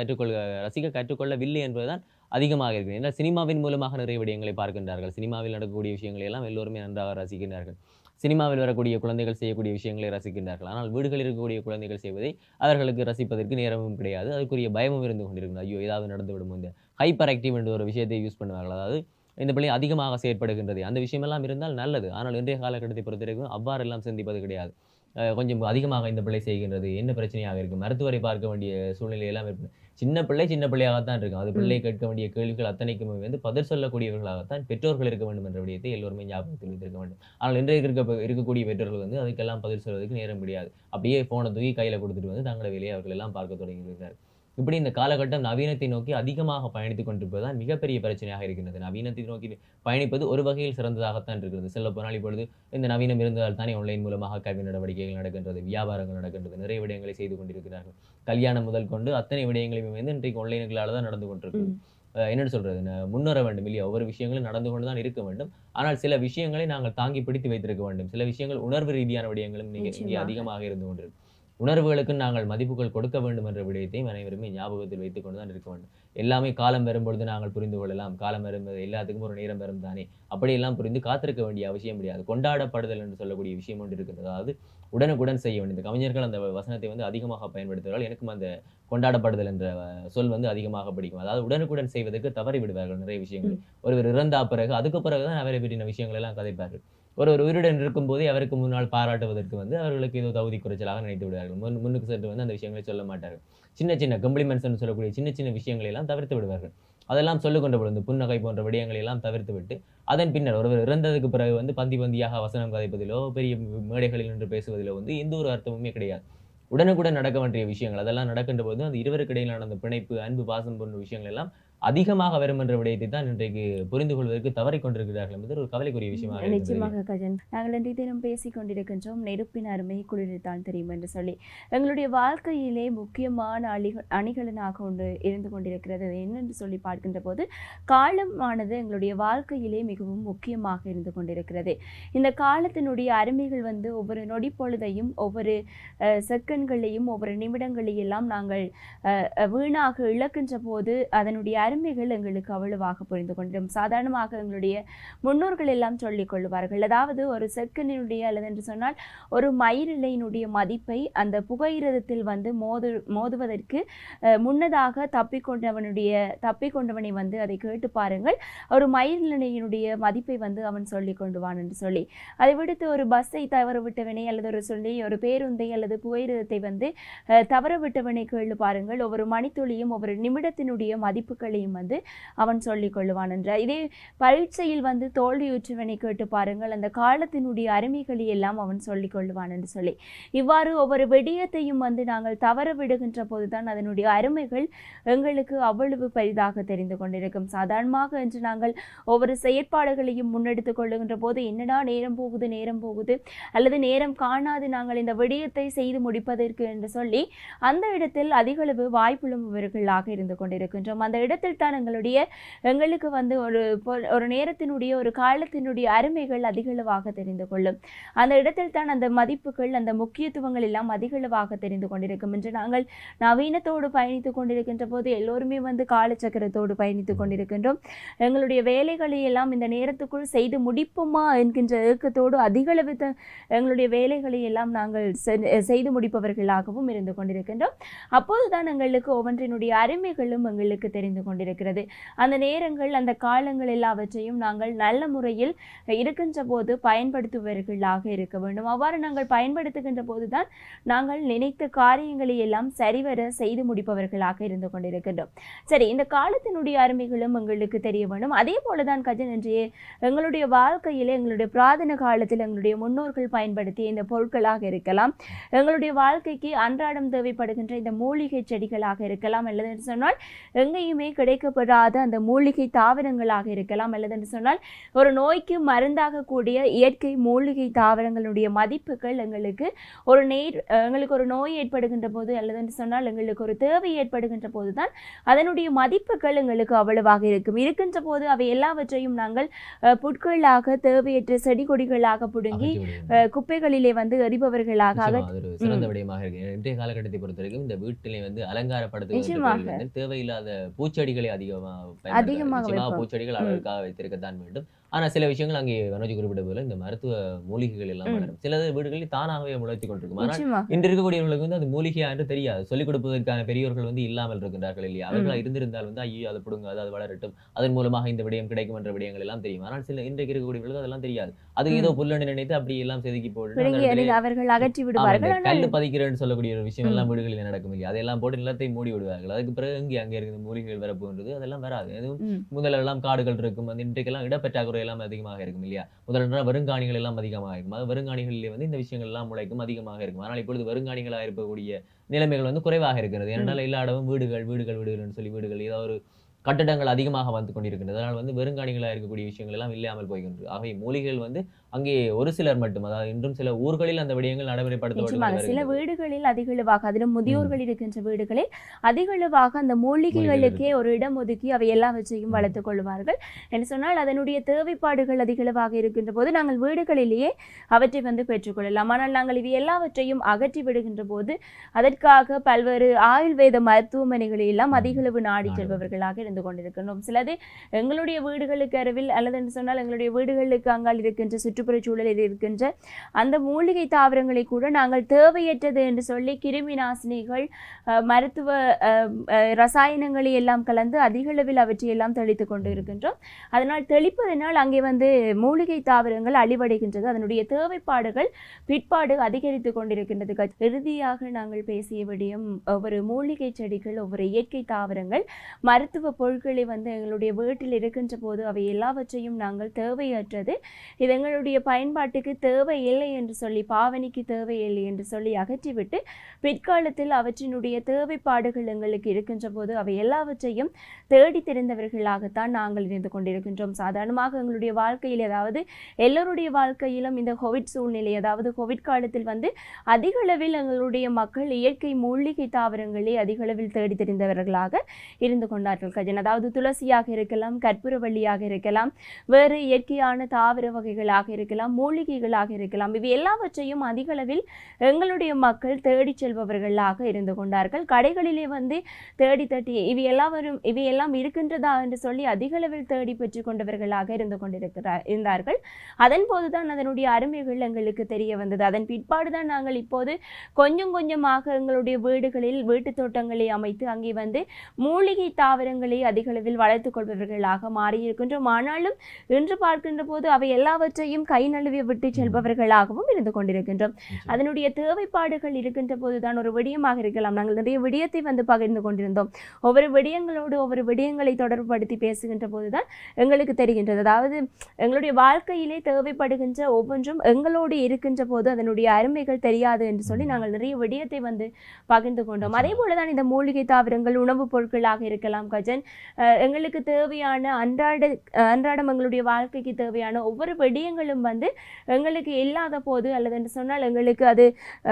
S2: ரசிக்க கற்றுக்கொள்ளவில்லை என்பதுதான் அதிகமாக இருக்கு. ஏன்னா சினிமாவின் மூலமாக நிறைய விடயங்களை பார்க்கின்றார்கள். சினிமாவில் நடக்கக்கூடிய விஷயங்களை எல்லாம் எல்லோருமே நன்றாக ரசிக்கின்றார்கள். சினிமாவில் வரக்கூடிய குழந்தைகள் செய்யக்கூடிய விஷயங்களை ரசிக்கின்றார்கள். ஆனால் வீடுகளில் இருக்கக்கூடிய குழந்தைகள் செய்வதை அவர்களுக்கு ரசிப்பதற்கு நேரமும் கிடையாது. அதுக்குரிய பயமும் இருந்து கொண்டிருக்கிறது. ஐயோ, ஏதாவது நடந்து விடும். இந்த ஹைப்பர் ஆக்டிவ் என்ற ஒரு விஷயத்தை யூஸ் பண்ணுவார்கள். அதாவது இந்த பிள்ளை அதிகமாக செயற்படுகின்றது, அந்த விஷயமெல்லாம் இருந்தால் நல்லது. ஆனால் இன்றைய காலகட்டத்தை பொறுத்தவரைக்கும் அவ்வாறெல்லாம் சிந்திப்பது கிடையாது. கொஞ்சம் அதிகமாக இந்த பிள்ளை செய்கின்றது, என்ன பிரச்சனையாக இருக்கு, மருத்துவரை பார்க்க வேண்டிய சூழ்நிலை எல்லாம் ஏற்படும். சின்ன பிள்ளையாகத்தான் இருக்கும். அது பிள்ளை கேட்க வேண்டிய கேள்விகள் அத்தனைக்குமே வந்து பதில் சொல்லக்கூடியவர்களாகத்தான் பெற்றோர்கள் இருக்க வேண்டும் என்ற விடயத்தை எல்லோருமே ஞாபகத்தில் வைத்திருக்க வேண்டும். ஆனால் இன்றைய இருக்கக்கூடிய பெற்றோர்கள் வந்து அதுக்கெல்லாம் பதில் சொல்வதற்கு நேரம் முடியாது. அப்படியே போனை தூக்கி கையில கொடுத்துட்டு வந்து தங்களை வேலையை அவர்கள் எல்லாம் பார்க்க தொடங்கியிருக்கிறார். இப்படி இந்த காலகட்டம் நவீனத்தை நோக்கி அதிகமாக பயணித்துக் கொண்டிருப்பதுதான் மிகப்பெரிய பிரச்சனையாக இருக்கின்றது. நவீனத்தை நோக்கி பயணிப்பது ஒரு வகையில் சிறந்ததாகத்தான் இருக்கிறது. செல்ல போனால் இப்பொழுது இந்த நவீனம் இருந்ததால் தானே ஆன்லைன் மூலமாக கல்வி நடவடிக்கைகள் நடக்கின்றது, வியாபாரங்கள் நடக்கின்றது, நிறைய விடயங்களை செய்து கொண்டிருக்கிறார்கள். கல்யாணம் முதல் கொண்டு அத்தனை விடயங்களையும் வந்து இன்றைக்கு ஆன்லைன்களால் தான் நடந்து கொண்டிருக்கு. என்னன்னு சொல்றது, முன்னேற வேண்டும் இல்லையா. ஒவ்வொரு விஷயங்களும் நடந்து கொண்டுதான் இருக்க வேண்டும். ஆனால் சில விஷயங்களை நாங்கள் தாங்கி பிடித்து வைத்திருக்க வேண்டும். சில விஷயங்கள் உணர்வு ரீதியான விடயங்களும் இங்கே அதிகமாக இருந்து கொண்டிருக்கு. உணர்வுகளுக்கு நாங்கள் மதிப்புகள் கொடுக்க வேண்டும் என்ற விடயத்தையும் அனைவருமே ஞாபகத்தில் வைத்துக் கொண்டுதான் இருக்க வேண்டும். எல்லாமே காலம் வரும்பொழுது நாங்கள் புரிந்து கொள்ளலாம். காலம் வரும்போது எல்லாத்துக்கும் ஒரு நேரம் வரும் தானே, அப்படியெல்லாம் புரிந்து காத்திருக்க வேண்டிய அவசியம் முடியாது. கொண்டாடப்படுதல் என்று சொல்லக்கூடிய விஷயம் ஒன்று இருக்கிறது. அதாவது உடனுக்குடன் செய்ய வேண்டும். இந்த கவிஞர்கள் அந்த வசனத்தை வந்து அதிகமாக பயன்படுத்துவார்கள். எனக்கும் அந்த கொண்டாடப்படுதல் என்ற சொல் வந்து அதிகமாக பிடிக்கும். அதாவது உடனுக்குடன் செய்வதற்கு தவறி விடுவார்கள் நிறைய விஷயங்கள். ஒருவர் இறந்தா பிறகு அதுக்கு பிறகுதான் அவரை பற்றின விஷயங்கள் எல்லாம் கதைப்பார்கள். ஒரு உயிருடன் இருக்கும் போதே அவருக்கு முன்னால் பாராட்டுவதற்கு வந்து அவர்களுக்கு ஏதோ தகுதி குறைச்சலாக நினைத்து விடுவார்கள். முன்னுக்கு சென்று வந்து அந்த விஷயங்களை சொல்ல மாட்டார்கள். சின்ன சின்ன கம்ப்ளிமெண்ட்ஸ் சொல்லக்கூடிய சின்ன சின்ன விஷயங்களை எல்லாம் தவிர்த்து விடுவார்கள். அதெல்லாம் சொல்லிக் கொண்ட பொழுது புன்னகை போன்ற விடயங்களை எல்லாம் தவிர்த்து விட்டு அதன் பின்னர் ஒருவர் இறந்ததுக்கு பிறகு வந்து பந்தி பந்தியாக வசனம் கதைப்பதிலோ பெரிய மேடைகளில் நின்று பேசுவதிலோ வந்து எந்த ஒரு அர்த்தமுமே கிடையாது. உடனுக்குடன் நடக்க வேண்டிய விஷயங்கள் அதெல்லாம் நடக்கின்ற போது அந்த இருவருக்கு இடையிலான அந்த பிணைப்பு, அன்பு, பாசம் போன்ற விஷயங்கள் எல்லாம் அதிகமாக வரும் என்ற விடயத்தை தான் இன்றைக்கு புரிந்து கொள்வதற்கு தவறிக் கொண்டிருக்கிறார்கள் என்பது ஒரு கவலைக்குரிய விஷயமாக இருக்கிறது.
S1: நிச்சயமாக கஜன், நாங்கள் இன்றைய தினம் பேசிக் கொண்டிருக்கின்றோம் நெருப்பின் அருமை குளிர்தான் தெரியும் என்று சொல்லி. எங்களுடைய வாழ்க்கையிலே முக்கியமான அணிகலனாக ஒன்று இருந்து கொண்டிருக்கிறது. அது என்னென்று சொல்லி பார்க்கின்ற போது காலமானது எங்களுடைய வாழ்க்கையிலே மிகவும் முக்கியமாக இருந்து கொண்டிருக்கிறது. இந்த காலத்தினுடைய அருமைகள் வந்து ஒவ்வொரு நொடி பொழுதையும், ஒவ்வொரு செகண்ட்களையும், ஒவ்வொரு நிமிடங்களையும் எல்லாம் நாங்கள் வீணாக இழக்கின்ற போது அதனுடைய அருமைகள் எங்களுக்கு அவ்வளவாக புரிந்து கொண்டோம். சாதாரணமாக எங்களுடைய முன்னோர்கள் எல்லாம் சொல்லிக் கொள்வார்கள், அதாவது ஒரு செகண்டினுடைய அல்லது என்று சொன்னால் ஒரு மயிரிழையினுடைய மதிப்பை அந்த புகையிரதத்தில் வந்து மோதுவதற்கு முன்னதாக தப்பிக்கொண்டவனை வந்து அதை கேட்டு பாருங்கள், ஒரு மயிரிழையினுடைய மதிப்பை வந்து அவன் சொல்லிக் கொண்டுவான் என்று சொல்லி. அதை விடுத்து ஒரு பஸ்ஸை தவறவிட்டவனை அல்லது ஒரு பேருந்தை அல்லது புகையிரதத்தை வந்து தவறவிட்டவனை கேட்டு பாருங்கள், ஒவ்வொரு மணித்துளியும் ஒவ்வொரு நிமிடத்தினுடைய மதிப்புகளையும் வந்து அவன் சொல்லிக் கொள்ளுவான் என்ற. இதே பரீட்சையில் வந்து தோல்வியுற்றவனை கேட்டு பாருங்கள், அந்த காலத்தினுடைய அருமைகளை எல்லாம் அவன் சொல்லிக் கொள்ளுவான் என்று சொல்லி. இவ்வாறு ஒவ்வொரு விடயத்தையும் வந்து நாங்கள் தவற விடுகின்ற போதுதான் அதனுடைய அருமைகள் எங்களுக்கு அவ்வளவு பெரிதாக தெரிந்து கொண்டிருக்கும். சாதாரணமாக என்று நாங்கள் ஒவ்வொரு செயற்பாடுகளையும் முன்னெடுத்துக் கொள்ளுகின்ற போது என்னடா நேரம் போகுது அல்லது நேரம் காணாது நாங்கள் இந்த விடயத்தை செய்து முடிப்பதற்கு என்று சொல்லி அந்த இடத்தில் அதிகளவு வாய்ப்புள்ளவர்களாக இருந்து கொண்டிருக்கின்றோம். அந்த இடத்தில் தான் எங்களுக்கு வந்து ஒரு நேரத்தினுடைய ஒரு காலத்தினுடைய அருமைகள் அதிகளவாக தெரிந்து கொள்ளும். அந்த இடத்தில் தான் அந்த மதிப்புகள், அந்த முக்கியத்துவங்கள் எல்லாம் அதிகளவாக தெரிந்து கொண்டிருக்கும். என்று நாங்கள் நவீனத்தோடு பயணித்துக் கொண்டிருக்கின்ற போது எல்லோருமே வந்து காலச்சக்கரத்தோடு பயணித்துக் கொண்டிருக்கின்றோம். எங்களுடைய வேலைகளை எல்லாம் இந்த நேரத்துக்குள் செய்து முடிப்போமா என்கின்ற ஏக்கத்தோடு அதிகளவு எங்களுடைய வேலைகளை எல்லாம் நாங்கள் செய்து முடிப்பவர்களாகவும் இருந்து கொண்டிருக்கின்றோம். அப்போதுதான் எங்களுக்கு ஒவ்வொன்றினுடைய அருமைகளும் எங்களுக்கு தெரிந்து கொண்டிருக்கிறது. அந்த நேரங்கள், அந்த காலங்கள் எல்லாவற்றையும் நாங்கள் நல்ல முறையில் இருக்கின்ற போது பயன்படுத்துபவர்களாக இருக்க வேண்டும். அவ்வாறு நாங்கள் பயன்படுத்துகின்ற போதுதான் நாங்கள் நினைத்த காரியங்களை எல்லாம் சரிவர செய்து முடிப்பவர்களாக இருந்து கொண்டிருக்கின்றோம். சரி, இந்த காலத்தினுடைய அருமைகளும் எங்களுக்கு தெரிய வேண்டும். அதே போலதான் கஜன், இன்றைய எங்களுடைய வாழ்க்கையிலே எங்களுடைய பிரார்த்தனை காலத்தில் எங்களுடைய முன்னோர்கள் பயன்படுத்திய இந்த பொருட்களாக இருக்கலாம், எங்களுடைய வாழ்க்கைக்கு அன்றாடம் தேவைப்படுகின்ற இந்த மூலிகை செடிகளாக இருக்கலாம், அல்லது என்று சொன்னால் எங்கேயுமே கிடைக்கப்படாத அந்த மூலிகை தாவரங்களாக இருக்கலாம், அல்லது என்று சொன்னால் ஒரு நோய்க்கு மருந்தாக கூடிய இயற்கை மூலிகை தாவரங்களுடைய மதிப்புகள் எங்களுக்கு ஒரு நோய் ஏற்படுகின்ற போது அல்லது என்று சொன்னால் எங்களுக்கு ஒரு தேவை ஏற்படுகின்ற போதுதான் அதனுடைய மதிப்புகள் எங்களுக்கு அவ்வளவாக இருக்கின்ற போது அவை எல்லாவற்றையும் நாங்கள் புட்களாக, தேவையற்ற செடி கொடிகளாக புடுங்கி குப்பைகளிலே வந்து எரிபவர்களாக
S2: சிறந்த விடயமாக இருக்கு. இன்றைய காலகட்டத்தை பொறுத்த வரைக்கும் இந்த வீட்டிலே வந்து அலங்காரப்படுத்துவதற்கு தேவையில்லாத பூச்செடிகளை அதிகமாக பூச்செடிகள் அதற்காக வைத்திருக்கத்தான் வேண்டும். ஆனா சில விஷயங்கள் அங்கே மனோஜ் குறிப்பிட்ட போல இந்த மருத்துவ மூலிகைகள் எல்லாம் வளரும். சில வீடுகளில் தானாகவே முளைத்துக் கொண்டிருக்கும். ஆனால் இன்று இருக்கக்கூடியவர்களுக்கு வந்து அது மூலிகையா என்று தெரியாது. சொல்லிக் கொடுப்பதற்கான பெரியவர்கள் வந்து இல்லாமல் இருக்கின்றார்கள் இல்லையா? அவர்கள் இருந்திருந்தால் வந்து ஐயோ அதை பிடுங்க, அது வளரட்டும், அதன் மூலமாக இந்த விடயம் கிடைக்கும் என்ற விடயங்கள் எல்லாம் தெரியும். ஆனால் சில இன்றைக்கு இருக்கக்கூடியவர்களுக்கு அதெல்லாம் தெரியாது. அது ஏதோ புல்லணி நினைத்து அப்படி எல்லாம் செதுக்கி போட்டு
S1: அவர்கள் அகற்றி விடுவார்கள்.
S2: கல்லு பதிக்கிறேன்னு சொல்லக்கூடிய ஒரு விஷயம் எல்லாம் வீடுகளில் நடக்கும் இல்லையா? அதெல்லாம் போட்டு நிலத்தை மூடி விடுவார்கள். அதுக்கு பிறகு அங்கே இருக்கிற மூலிகைகள் வரப்போன்றது அதெல்லாம் வராது. எதுவும் முதலெல்லாம் காடுகள் இருக்கும். அந்த இன்றைக்கெல்லாம் இடப்பற்றாக்குறை எல்லாம் அதிகமாக இருக்கும் இல்லையா? முதல்ல வருங்காணிகள் எல்லாம் அதிகமாக இருக்கும். அது வருங்காணிகளிலே வந்து இந்த விஷயங்கள் எல்லாம் முளைக்கும், அதிகமாக இருக்கும். ஆனால் இப்பொழுது வருங்காணிகளாக இருக்கக்கூடிய நிலைமைகள் வந்து குறைவாக இருக்கிறது. ஏனென்றால் எல்லா இடமும் வீடுகள் சொல்லி வீடுகள் ஏதாவது ஒரு கட்டடங்கள் அதிகமாக வந்து கொண்டிருக்கின்றது. அதனால் வந்து வெறுங்காணிகளாக இருக்கக்கூடிய விஷயங்கள் எல்லாம் இல்லாமல் போகின்றது. ஆகவே மூலிகைகள் வந்து அங்கே ஒரு சிலர் மட்டும், அதாவது இன்றும் சில ஊர்களில் அந்த விடயங்கள் நடைமுறைப்படுத்தப்பட்டு
S1: சில வீடுகளில் அதிகளவாக, அதிலும் முதியோர்கள் இருக்கின்ற வீடுகளில் அதிகளவாக அந்த மூலிகைகளுக்கே ஒரு இடம் ஒதுக்கி அவை எல்லாவற்றையும் வளர்த்துக் கொள்வார்கள். என்று சொன்னால் அதனுடைய தேவைப்பாடுகள் அதிகளவாக இருக்கின்ற போது நாங்கள் வீடுகளிலேயே அவற்றை வந்து பெற்றுக்கொள்ளலாம். ஆனால் நாங்கள் இவை எல்லாவற்றையும் அகற்றி விடுகின்ற போது அதற்காக பல்வேறு ஆயுர்வேத மருத்துவமனைகளில் எல்லாம் அதிகளவு நாடி செல்பவர்களாக இருந்து கொண்டிருக்கின்றோம். சிலது எங்களுடைய வீடுகளுக்கு அருகில் அல்லது என்று சொன்னால் எங்களுடைய வீடுகளுக்கு அங்கால் இருக்கின்ற சுற்றுப்புற சூழலில் இருக்கின்ற அந்த மூலிகை தாவரங்களை கூட நாங்கள் தேவையற்றது என்று சொல்லி கிருமி நாசினிகள், மருத்துவ ரசாயனங்களை எல்லாம் கலந்து அதிகளவில் அவற்றையெல்லாம் தெளித்துக் கொண்டு இருக்கின்றோம். அதனால் தெளிப்பதனால் அங்கே வந்து மூலிகை தாவரங்கள் அழிவடைகின்றது. அதனுடைய தேவைப்பாடுகள் பிற்பாடு அதிகரித்து கொண்டிருக்கின்றது. இறுதியாக நாங்கள் பேசிய விடயம் ஒவ்வொரு மூலிகை செடிகள், ஒவ்வொரு இயற்கை தாவரங்கள் மருத்துவ பொருட்களை வந்து எங்களுடைய வீட்டில் இருக்கின்ற போது அவை எல்லாவற்றையும் நாங்கள் தேவையற்றது, இது எங்களுடைய பயன்பாட்டுக்கு தேவையில்லை என்று சொல்லி, பாவனைக்கு தேவையில்லை என்று சொல்லி அகற்றிவிட்டு பிற்காலத்தில் அவற்றினுடைய தேவைப்பாடுகள் எங்களுக்கு இருக்கின்ற போது அவை எல்லாவற்றையும் தேடி தெரிந்தவர்களாகத்தான் நாங்கள் இருந்து கொண்டிருக்கின்றோம். சாதாரணமாக எங்களுடைய வாழ்க்கையில், அதாவது எல்லோருடைய வாழ்க்கையிலும் இந்த கோவிட் சூழ்நிலை, அதாவது கோவிட் காலத்தில் வந்து அதிக அளவில் எங்களுடைய மக்கள் இயற்கை மூலிகை தாவரங்களை அதிக அளவில் தேடி தெரிந்தவர்களாக இருந்து கொண்டார்கள் கஜன். அதாவது துளசியாக இருக்கலாம், கற்பூரவள்ளியாக இருக்கலாம், வேறு இயற்கையான தாவர வகைகளாக இருக்கலாம், மூலிகைகளாக இருக்கலாம், இவை எல்லாவற்றையும் அதிக அளவில் எங்களுடைய மக்கள் தேடி செல்பவர்களாக இருந்து கொண்டார்கள். கடைகளிலே வந்து தேடி தட்டி இவையெல்லாம் இருக்கின்றதா என்று சொல்லி அதிக அளவில் தேடி பெற்றுக் கொண்டவர்களாக இருந்தார்கள். அதன் போதுதான் அதனுடைய அருமைகள் எங்களுக்கு தெரிய வந்தது. அதன் பிற்பாடுதான் நாங்கள் இப்போது கொஞ்சம் கொஞ்சமாக எங்களுடைய வீடுகளில் வீட்டு தோட்டங்களை அமைத்து அங்கே வந்து மூலிகை தாவரங்களை அதிக அளவில் வளர்த்துக் கொள்பவர்களாக மாறியிருக்கின்றோம். ஆனாலும் இன்று பார்க்கின்ற போது அவை எல்லாவற்றையும் கை நழுவி விட்டு செல்பவர்களாகவும் இருந்து கொண்டிருக்கின்றோம். அதனுடைய தேவைப்பாடுகள் இருக்கின்ற போதுதான் ஒரு விடயமாக இருக்கலாம். நாங்கள் நிறைய விடயத்தை வந்து பகிர்ந்து கொண்டிருந்தோம். ஒவ்வொரு விடயங்களோடு ஒவ்வொரு விடயங்களை தொடர்புபடுத்தி பேசுகின்ற போதுதான் எங்களுக்கு தெரிகின்றது. அதாவது எங்களுடைய வாழ்க்கையிலே தேவைப்படுகின்ற ஒவ்வொன்றும் எங்களோடு இருக்கின்ற போது அதனுடைய அருமைகள் தெரியாது என்று சொல்லி நாங்கள் நிறைய விடயத்தை வந்து பகிர்ந்து கொண்டோம். அதே போலதான் இந்த மூலிகை தாவரங்கள் உணவுப் பொருட்களாக இருக்கலாம் கஜன். எங்களுக்கு தேவையான அன்றாடம் எங்களுடைய வாழ்க்கைக்கு தேவையான ஒவ்வொரு விடயங்களும் வந்து எங்களுக்கு இல்லாத போது, அல்லது என்று சொன்னால் எங்களுக்கு அது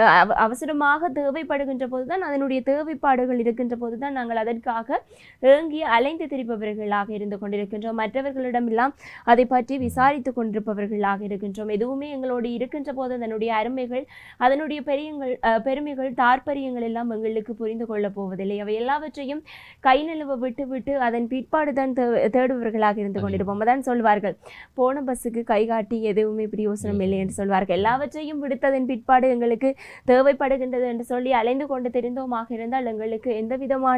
S1: அவசரமாக தேவைப்படுகின்ற போதுதான், அதனுடைய தேவைப்பாடுகள் இருக்கின்ற போதுதான் நாங்கள் அதற்காக ஏங்கி அலைந்து திரிப்பவர்களாக இருந்து கொண்டிருக்கின்றோம். மற்றவர்களிடமெல்லாம் அதை பற்றி விசாரித்து கொண்டிருப்பவர்களாக இருக்கின்றோம். எதுவுமே எங்களோடு இருக்கின்ற போது அதனுடைய அருமைகள், அதனுடைய பெருமைகள், தாற்பரியங்கள் எல்லாம் எங்களுக்கு புரிந்து கொள்ளப் போவதில்லை. அவை எல்லாவற்றையும் கை நழுவ விட்டு விட்டு அதன் பிற்பாடுதான் தேடுபவர்களாக இருந்து கொண்டிருப்போம். அதான் சொல்வார்கள், போன பஸ்ஸுக்கு கை காட்டி எதுவுமே பிரயோசனம் இல்லை என்று சொல்வார்கள். எல்லாவற்றையும் விடுத்ததன் பிற்பாடு எங்களுக்கு தேவைப்படுகின்றது என்று சொல்லி அலைந்து கொண்டு தெரிந்தோமாக இருந்தால் எங்களுக்கு எந்த விதமான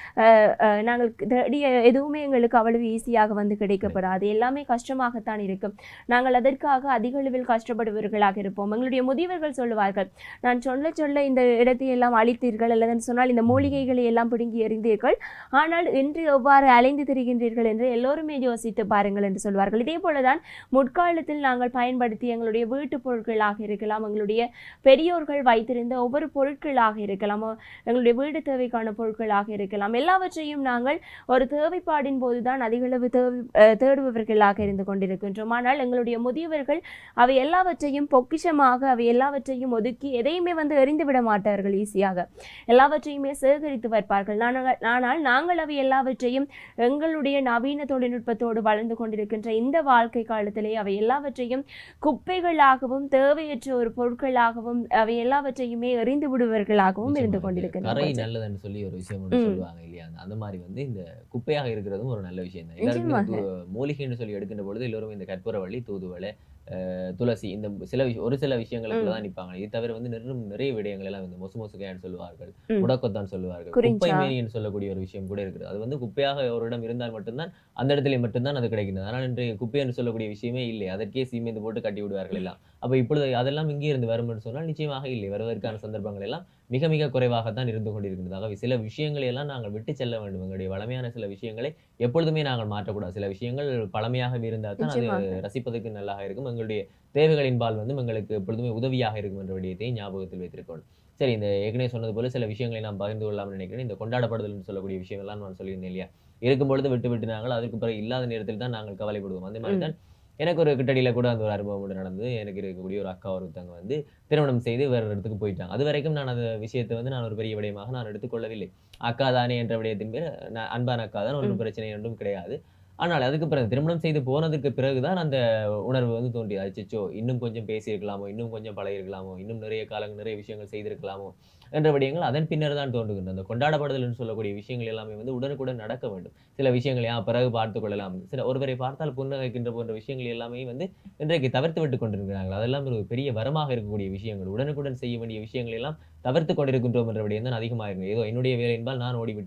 S1: நாங்கள் தேடிய எதுவுமே எங்களுக்கு அவ்வளவு ஈஸியாக வந்து கிடைக்கப்படாது. எல்லாமே கஷ்டமாகத்தான் இருக்கும். நாங்கள் அதற்காக அதிக அளவில் கஷ்டப்படுபவர்களாக இருப்போம். எங்களுடைய முதியவர்கள் சொல்லுவார்கள், நான் சொல்ல சொல்ல இந்த இடத்தை எல்லாம் அழித்தீர்கள், அல்லது சொன்னால் இந்த மூலிகைகளை எல்லாம் பிடுங்கி எறிந்தீர்கள், ஆனால் இன்று எவ்வாறு அலைந்து திரிகின்றீர்கள் என்று எல்லோருமே யோசித்து பாருங்கள் என்று சொல்வார்கள். இதே போலதான் முற்காலத்தில் நாங்கள் பயன்படுத்தி எங்களுடைய வீட்டு பொருட்களாக இருக்கலாம், எங்களுடைய பெரியோர்கள் வைத்திருந்த ஒவ்வொரு பொருட்களாக இருக்கலாம், எங்களுடைய வீடு தேவைக்கான பொருட்களாக இருக்கலாம், எல்லாவற்றையும் நாங்கள் ஒரு தேவைப்பாடின் போதுதான் அதிகளவு தேடுபவர்களாக இருந்து கொண்டிருக்கின்றோம். ஆனால் எங்களுடைய முதியவர்கள் அவை எல்லாவற்றையும் பொக்கிஷமாக, அவை எல்லாவற்றையும் ஒதுக்கி எதையுமே வந்து எறிந்து விட மாட்டார்கள். ஈஸியாக எல்லாவற்றையுமே சேகரித்து வைப்பார்கள். ஆனால் நாங்கள் அவை எல்லாவற்றையும் எங்களுடைய நவீன தொழில்நுட்பத்தோடு வளர்ந்து கொண்டிருக்கின்ற இந்த வாழ்க்கை காலத்திலே அவை எல்லாவற்றையும் குப்பைகளாகவும் தேவையற்ற ஒரு பொருட்களாகவும் அவை எல்லாவற்றையுமே எறிந்து விடுவர்களாகவும் இருந்து கொண்டிருக்கின்றனர்.
S2: கரை நல்லதுன்னு சொல்லி ஒரு விஷயம் சொல்லுவாங்க இல்லையா, அந்த மாதிரி வந்து இந்த குப்பையாக இருக்கிறதும் ஒரு நல்ல விஷயம் தான். எல்லாருமே மூலிகைன்னு சொல்லி எடுக்கின்ற பொழுது எல்லோரும் இந்த கற்பூரவள்ளி, தூதுவளை, துளசி, இந்த ஒரு சில விஷயங்களுக்கு தான் நிற்பாங்க. இது தவிர வந்து நிறைய விடயங்கள் எல்லாம் வந்து மொசுமொசுகைன்னு சொல்லுவார்கள், முடக்கத்தான் சொல்லுவார்கள், குப்பை மேனின்னு சொல்லக்கூடிய ஒரு விஷயம் கூட இருக்குது. அது வந்து குப்பையாக ஒரு இடம் இருந்தால் மட்டும்தான் அந்த இடத்துல மட்டும்தான் அது கிடைக்கின்றது. ஆனால் இன்று குப்பை என்று சொல்லக்கூடிய விஷயமே இல்லை. அதற்கே சீமெந்து போட்டு கட்டி விடுவார்கள் எல்லாம். அப்ப இப்பொழுது அதெல்லாம் இங்கே இருந்து வரும் என்று சொன்னால் நிச்சயமாக இல்லை. வருவதற்கான சந்தர்ப்பங்கள் எல்லாம் மிக மிக குறைவாகத்தான் இருந்து கொண்டிருக்கின்றது. ஆகவே சில விஷயங்களை எல்லாம் நாங்கள் விட்டு செல்ல வேண்டும். எங்களுடைய வளமையான சில விஷயங்களை எப்பொழுதுமே நாங்கள் மாற்றக்கூடாது. சில விஷயங்கள் பழமையாக இருந்தால் தான் அது ரசிப்பதற்கு நல்லாக இருக்கும். எங்களுடைய தேவைகளின்பால் வந்து எங்களுக்கு எப்பொழுதுமே உதவியாக இருக்கும் என்ற விடயத்தை ஞாபகத்தில் வைத்திருக்கணும். சரி, இந்த ஏற்கனவே சொன்னது போல சில விஷயங்களை நாம் பகிர்ந்து கொள்ளலாம்னு நினைக்கிறேன். இந்த கொண்டாடப்படுதல் சொல்லக்கூடிய விஷயங்கள்லாம் நான் சொல்லியிருந்தேன் இல்லையா, இருக்கும் பொழுது விட்டு நாங்கள் அதற்கு பிறகு இல்லாத நேரத்தில் தான் நாங்கள் கவலைப்படுவோம். அதே மாதிரி தான் எனக்கு ஒரு கிட்டடியில கூட அந்த ஒரு அனுபவம் நடந்தது. எனக்கு இருக்கக்கூடிய ஒரு அக்கா ஒருத்தவங்க வந்து திருமணம் செய்து வேற இடத்துக்கு போயிட்டாங்க. அது வரைக்கும் நான் அந்த விஷயத்தை வந்து நான் ஒரு பெரிய விடயமாக நான் எடுத்துக்கொள்ளவில்லை. அக்கா தானே என்ற விடயத்தின் பேர் அன்பான அக்கா தான், ஒன்றும் பிரச்சனை ஒன்றும் கிடையாது. ஆனால் அதுக்கு பிறகு திருமணம் செய்து போனதுக்கு பிறகுதான் அந்த உணர்வு வந்து தோன்றியது. அச்சோ, இன்னும் கொஞ்சம் பேசியிருக்கலாமோ, இன்னும் கொஞ்சம் பழகிருக்கலாமோ, இன்னும் நிறைய காலங்கள் நிறைய விஷயங்கள் செய்திருக்கலாமோ என்ற விடயங்கள் அதன் பின்னர் தான் தோன்றுகின்றது. அந்த கொண்டாடப்படுதல் என்று சொல்லக்கூடிய விஷயங்கள் எல்லாமே வந்து உடனுக்குடன் நடக்க வேண்டும். சில விஷயங்களை பிறகு பார்த்து கொள்ளலாம், சில ஒருவரை பார்த்தால் புன்னகைக்கின்ற போன்ற விஷயங்கள் எல்லாமே வந்து இன்றைக்கு தவிர்த்து விட்டு கொண்டிருக்கிறார்கள். அதெல்லாம் ஒரு பெரிய வரமாக இருக்கக்கூடிய விஷயங்கள். உடனுக்குடன் செய்ய வேண்டிய விஷயங்கள் எல்லாம் தவிர்த்து கொண்டிருக்கின்றோம் என்ற விடயம் தான் அதிகமாக இருக்கு. ஏதோ என்னுடைய வேலை என்பால் நான் ஓடிவிட்டேன்,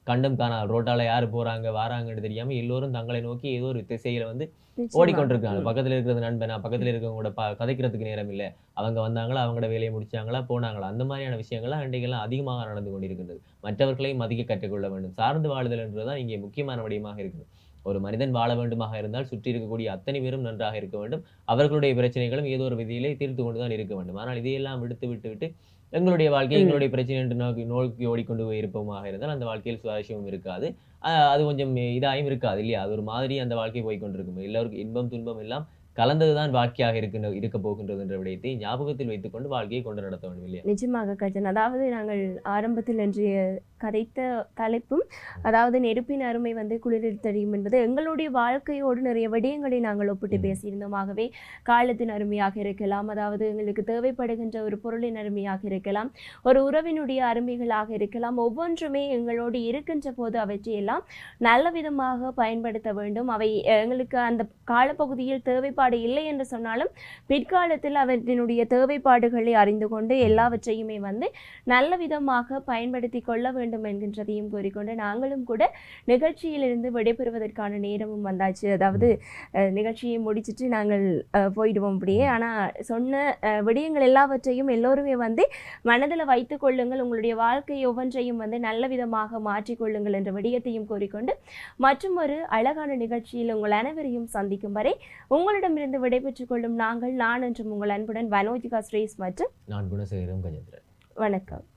S2: கண்டம் காணாது, ரோட்டால யாரு போறாங்க வாராங்கன்னு தெரியாம எல்லோரும் தங்களை நோக்கி ஏதோ ஒரு திசையில வந்து ஓடிக்கொண்டிருக்காங்க. பக்கத்துல இருக்கிறது நண்பனா, பக்கத்துல இருக்கவங்க கூட கதைக்கிறதுக்கு நேரம் இல்ல. அவங்க வந்தாங்களா, அவங்களோட வேலையை முடிச்சாங்களா, போனாங்களா, அந்த மாதிரியான விஷயங்கள்லாம் இன்றைக்கெல்லாம் அதிகமாக நடந்து கொண்டிருக்கின்றது. மற்றவர்களையும் மதிக்க கற்றுக்கொள்ள வேண்டும். சார்ந்து வாழுதல் என்றுதான் இங்கே முக்கியமான விடயமாக இருக்குது. ஒரு மனிதன் வாழ வேண்டுமாக இருந்தால் சுற்றி இருக்கக்கூடிய அத்தனை பேரும் நன்றாக இருக்க வேண்டும். அவர்களுடைய பிரச்சனைகளும் ஏதோ ஒரு விதியிலே தீர்த்து கொண்டுதான் இருக்க வேண்டும். ஆனால் இதையெல்லாம் விட்டு எங்களுடைய வாழ்க்கை எங்களுடைய பிரச்சனை என்று நோக்கி ஓடிக்கொண்டு போய் இருப்போமாக இருந்தால் அந்த வாழ்க்கையில் சுவாரஸ்யமும் இருக்காது. அது கொஞ்சம் இதாயும் இருக்காது இல்லையா? அது ஒரு மாதிரி அந்த வாழ்க்கை போய்க்கொண்டிருக்கும். எல்லோருக்கும் இன்பம் துன்பம் எல்லாம் கலந்ததுதான் வாழ்க்கையாக இருக்க போகின்றது என்ற விடயத்தை ஞாபகத்தில் வைத்துக்கொண்டு வாழ்க்கையை கொண்டு நடத்த வேண்டும் இல்லையா?
S1: நிஜமாக கஜன், அதாவது நாங்கள் ஆரம்பத்தில் இன்றைய கதைத்த தலைப்பும், அதாவது நெருப்பின் அருமை வந்து குளிரில் தெரியும் என்பது எங்களுடைய வாழ்க்கையோடு நிறைய விடயங்களை நாங்கள் ஒப்பிட்டு பேசியிருந்தோம். ஆகவே காலத்தின் அருமையாக இருக்கலாம், அதாவது எங்களுக்கு தேவைப்படுகின்ற ஒரு பொருளின் அருமையாக இருக்கலாம், ஒரு உறவினுடைய அருமைகளாக இருக்கலாம். ஒவ்வொன்றுமே எங்களோடு இருக்கின்ற போது அவற்றையெல்லாம் நல்ல விதமாக பயன்படுத்த வேண்டும். அவை எங்களுக்கு அந்த காலப்பகுதியில் தேவைப்பாடு இல்லை என்று சொன்னாலும் பிற்காலத்தில் அவற்றினுடைய தேவைப்பாடுகளை அறிந்து கொண்டு எல்லாவற்றையுமே வந்து நல்ல விதமாக பயன்படுத்தி கொள்ள வேண்டும் என்கின்றதையும் கூறிக்கொண்டு நாங்களும் கூட நிகழ்ச்சியிலிருந்து விடைபெறுவதற்கான நேரமும் வந்தாச்சு. அதாவது நிகழ்ச்சியை முடிச்சுட்டு நாங்கள் போயிடுவோம் அப்படியே. ஆனால் சொன்ன விடயங்கள் எல்லாவற்றையும் எல்லோருமே வந்து மனதில் வைத்துக் கொள்ளுங்கள், உங்களுடைய வாழ்க்கை ஒவ்வொன்றையும் வந்து நல்ல விதமாக மாற்றிக்கொள்ளுங்கள் என்ற விடயத்தையும் கூறிக்கொண்டு மற்றும் ஒரு அழகான நிகழ்ச்சியில் உங்கள் அனைவரையும் சந்திக்கும் வரை உங்களிடமிருந்து விடைபெற்றுக் கொள்ளும் நான் என்றும் உங்கள் அன்புடன் வனோஜிகா ஸ்ரேஸ் மற்றும்
S2: நான் குணசேகரம் கஜேந்திரன்.
S1: வணக்கம்.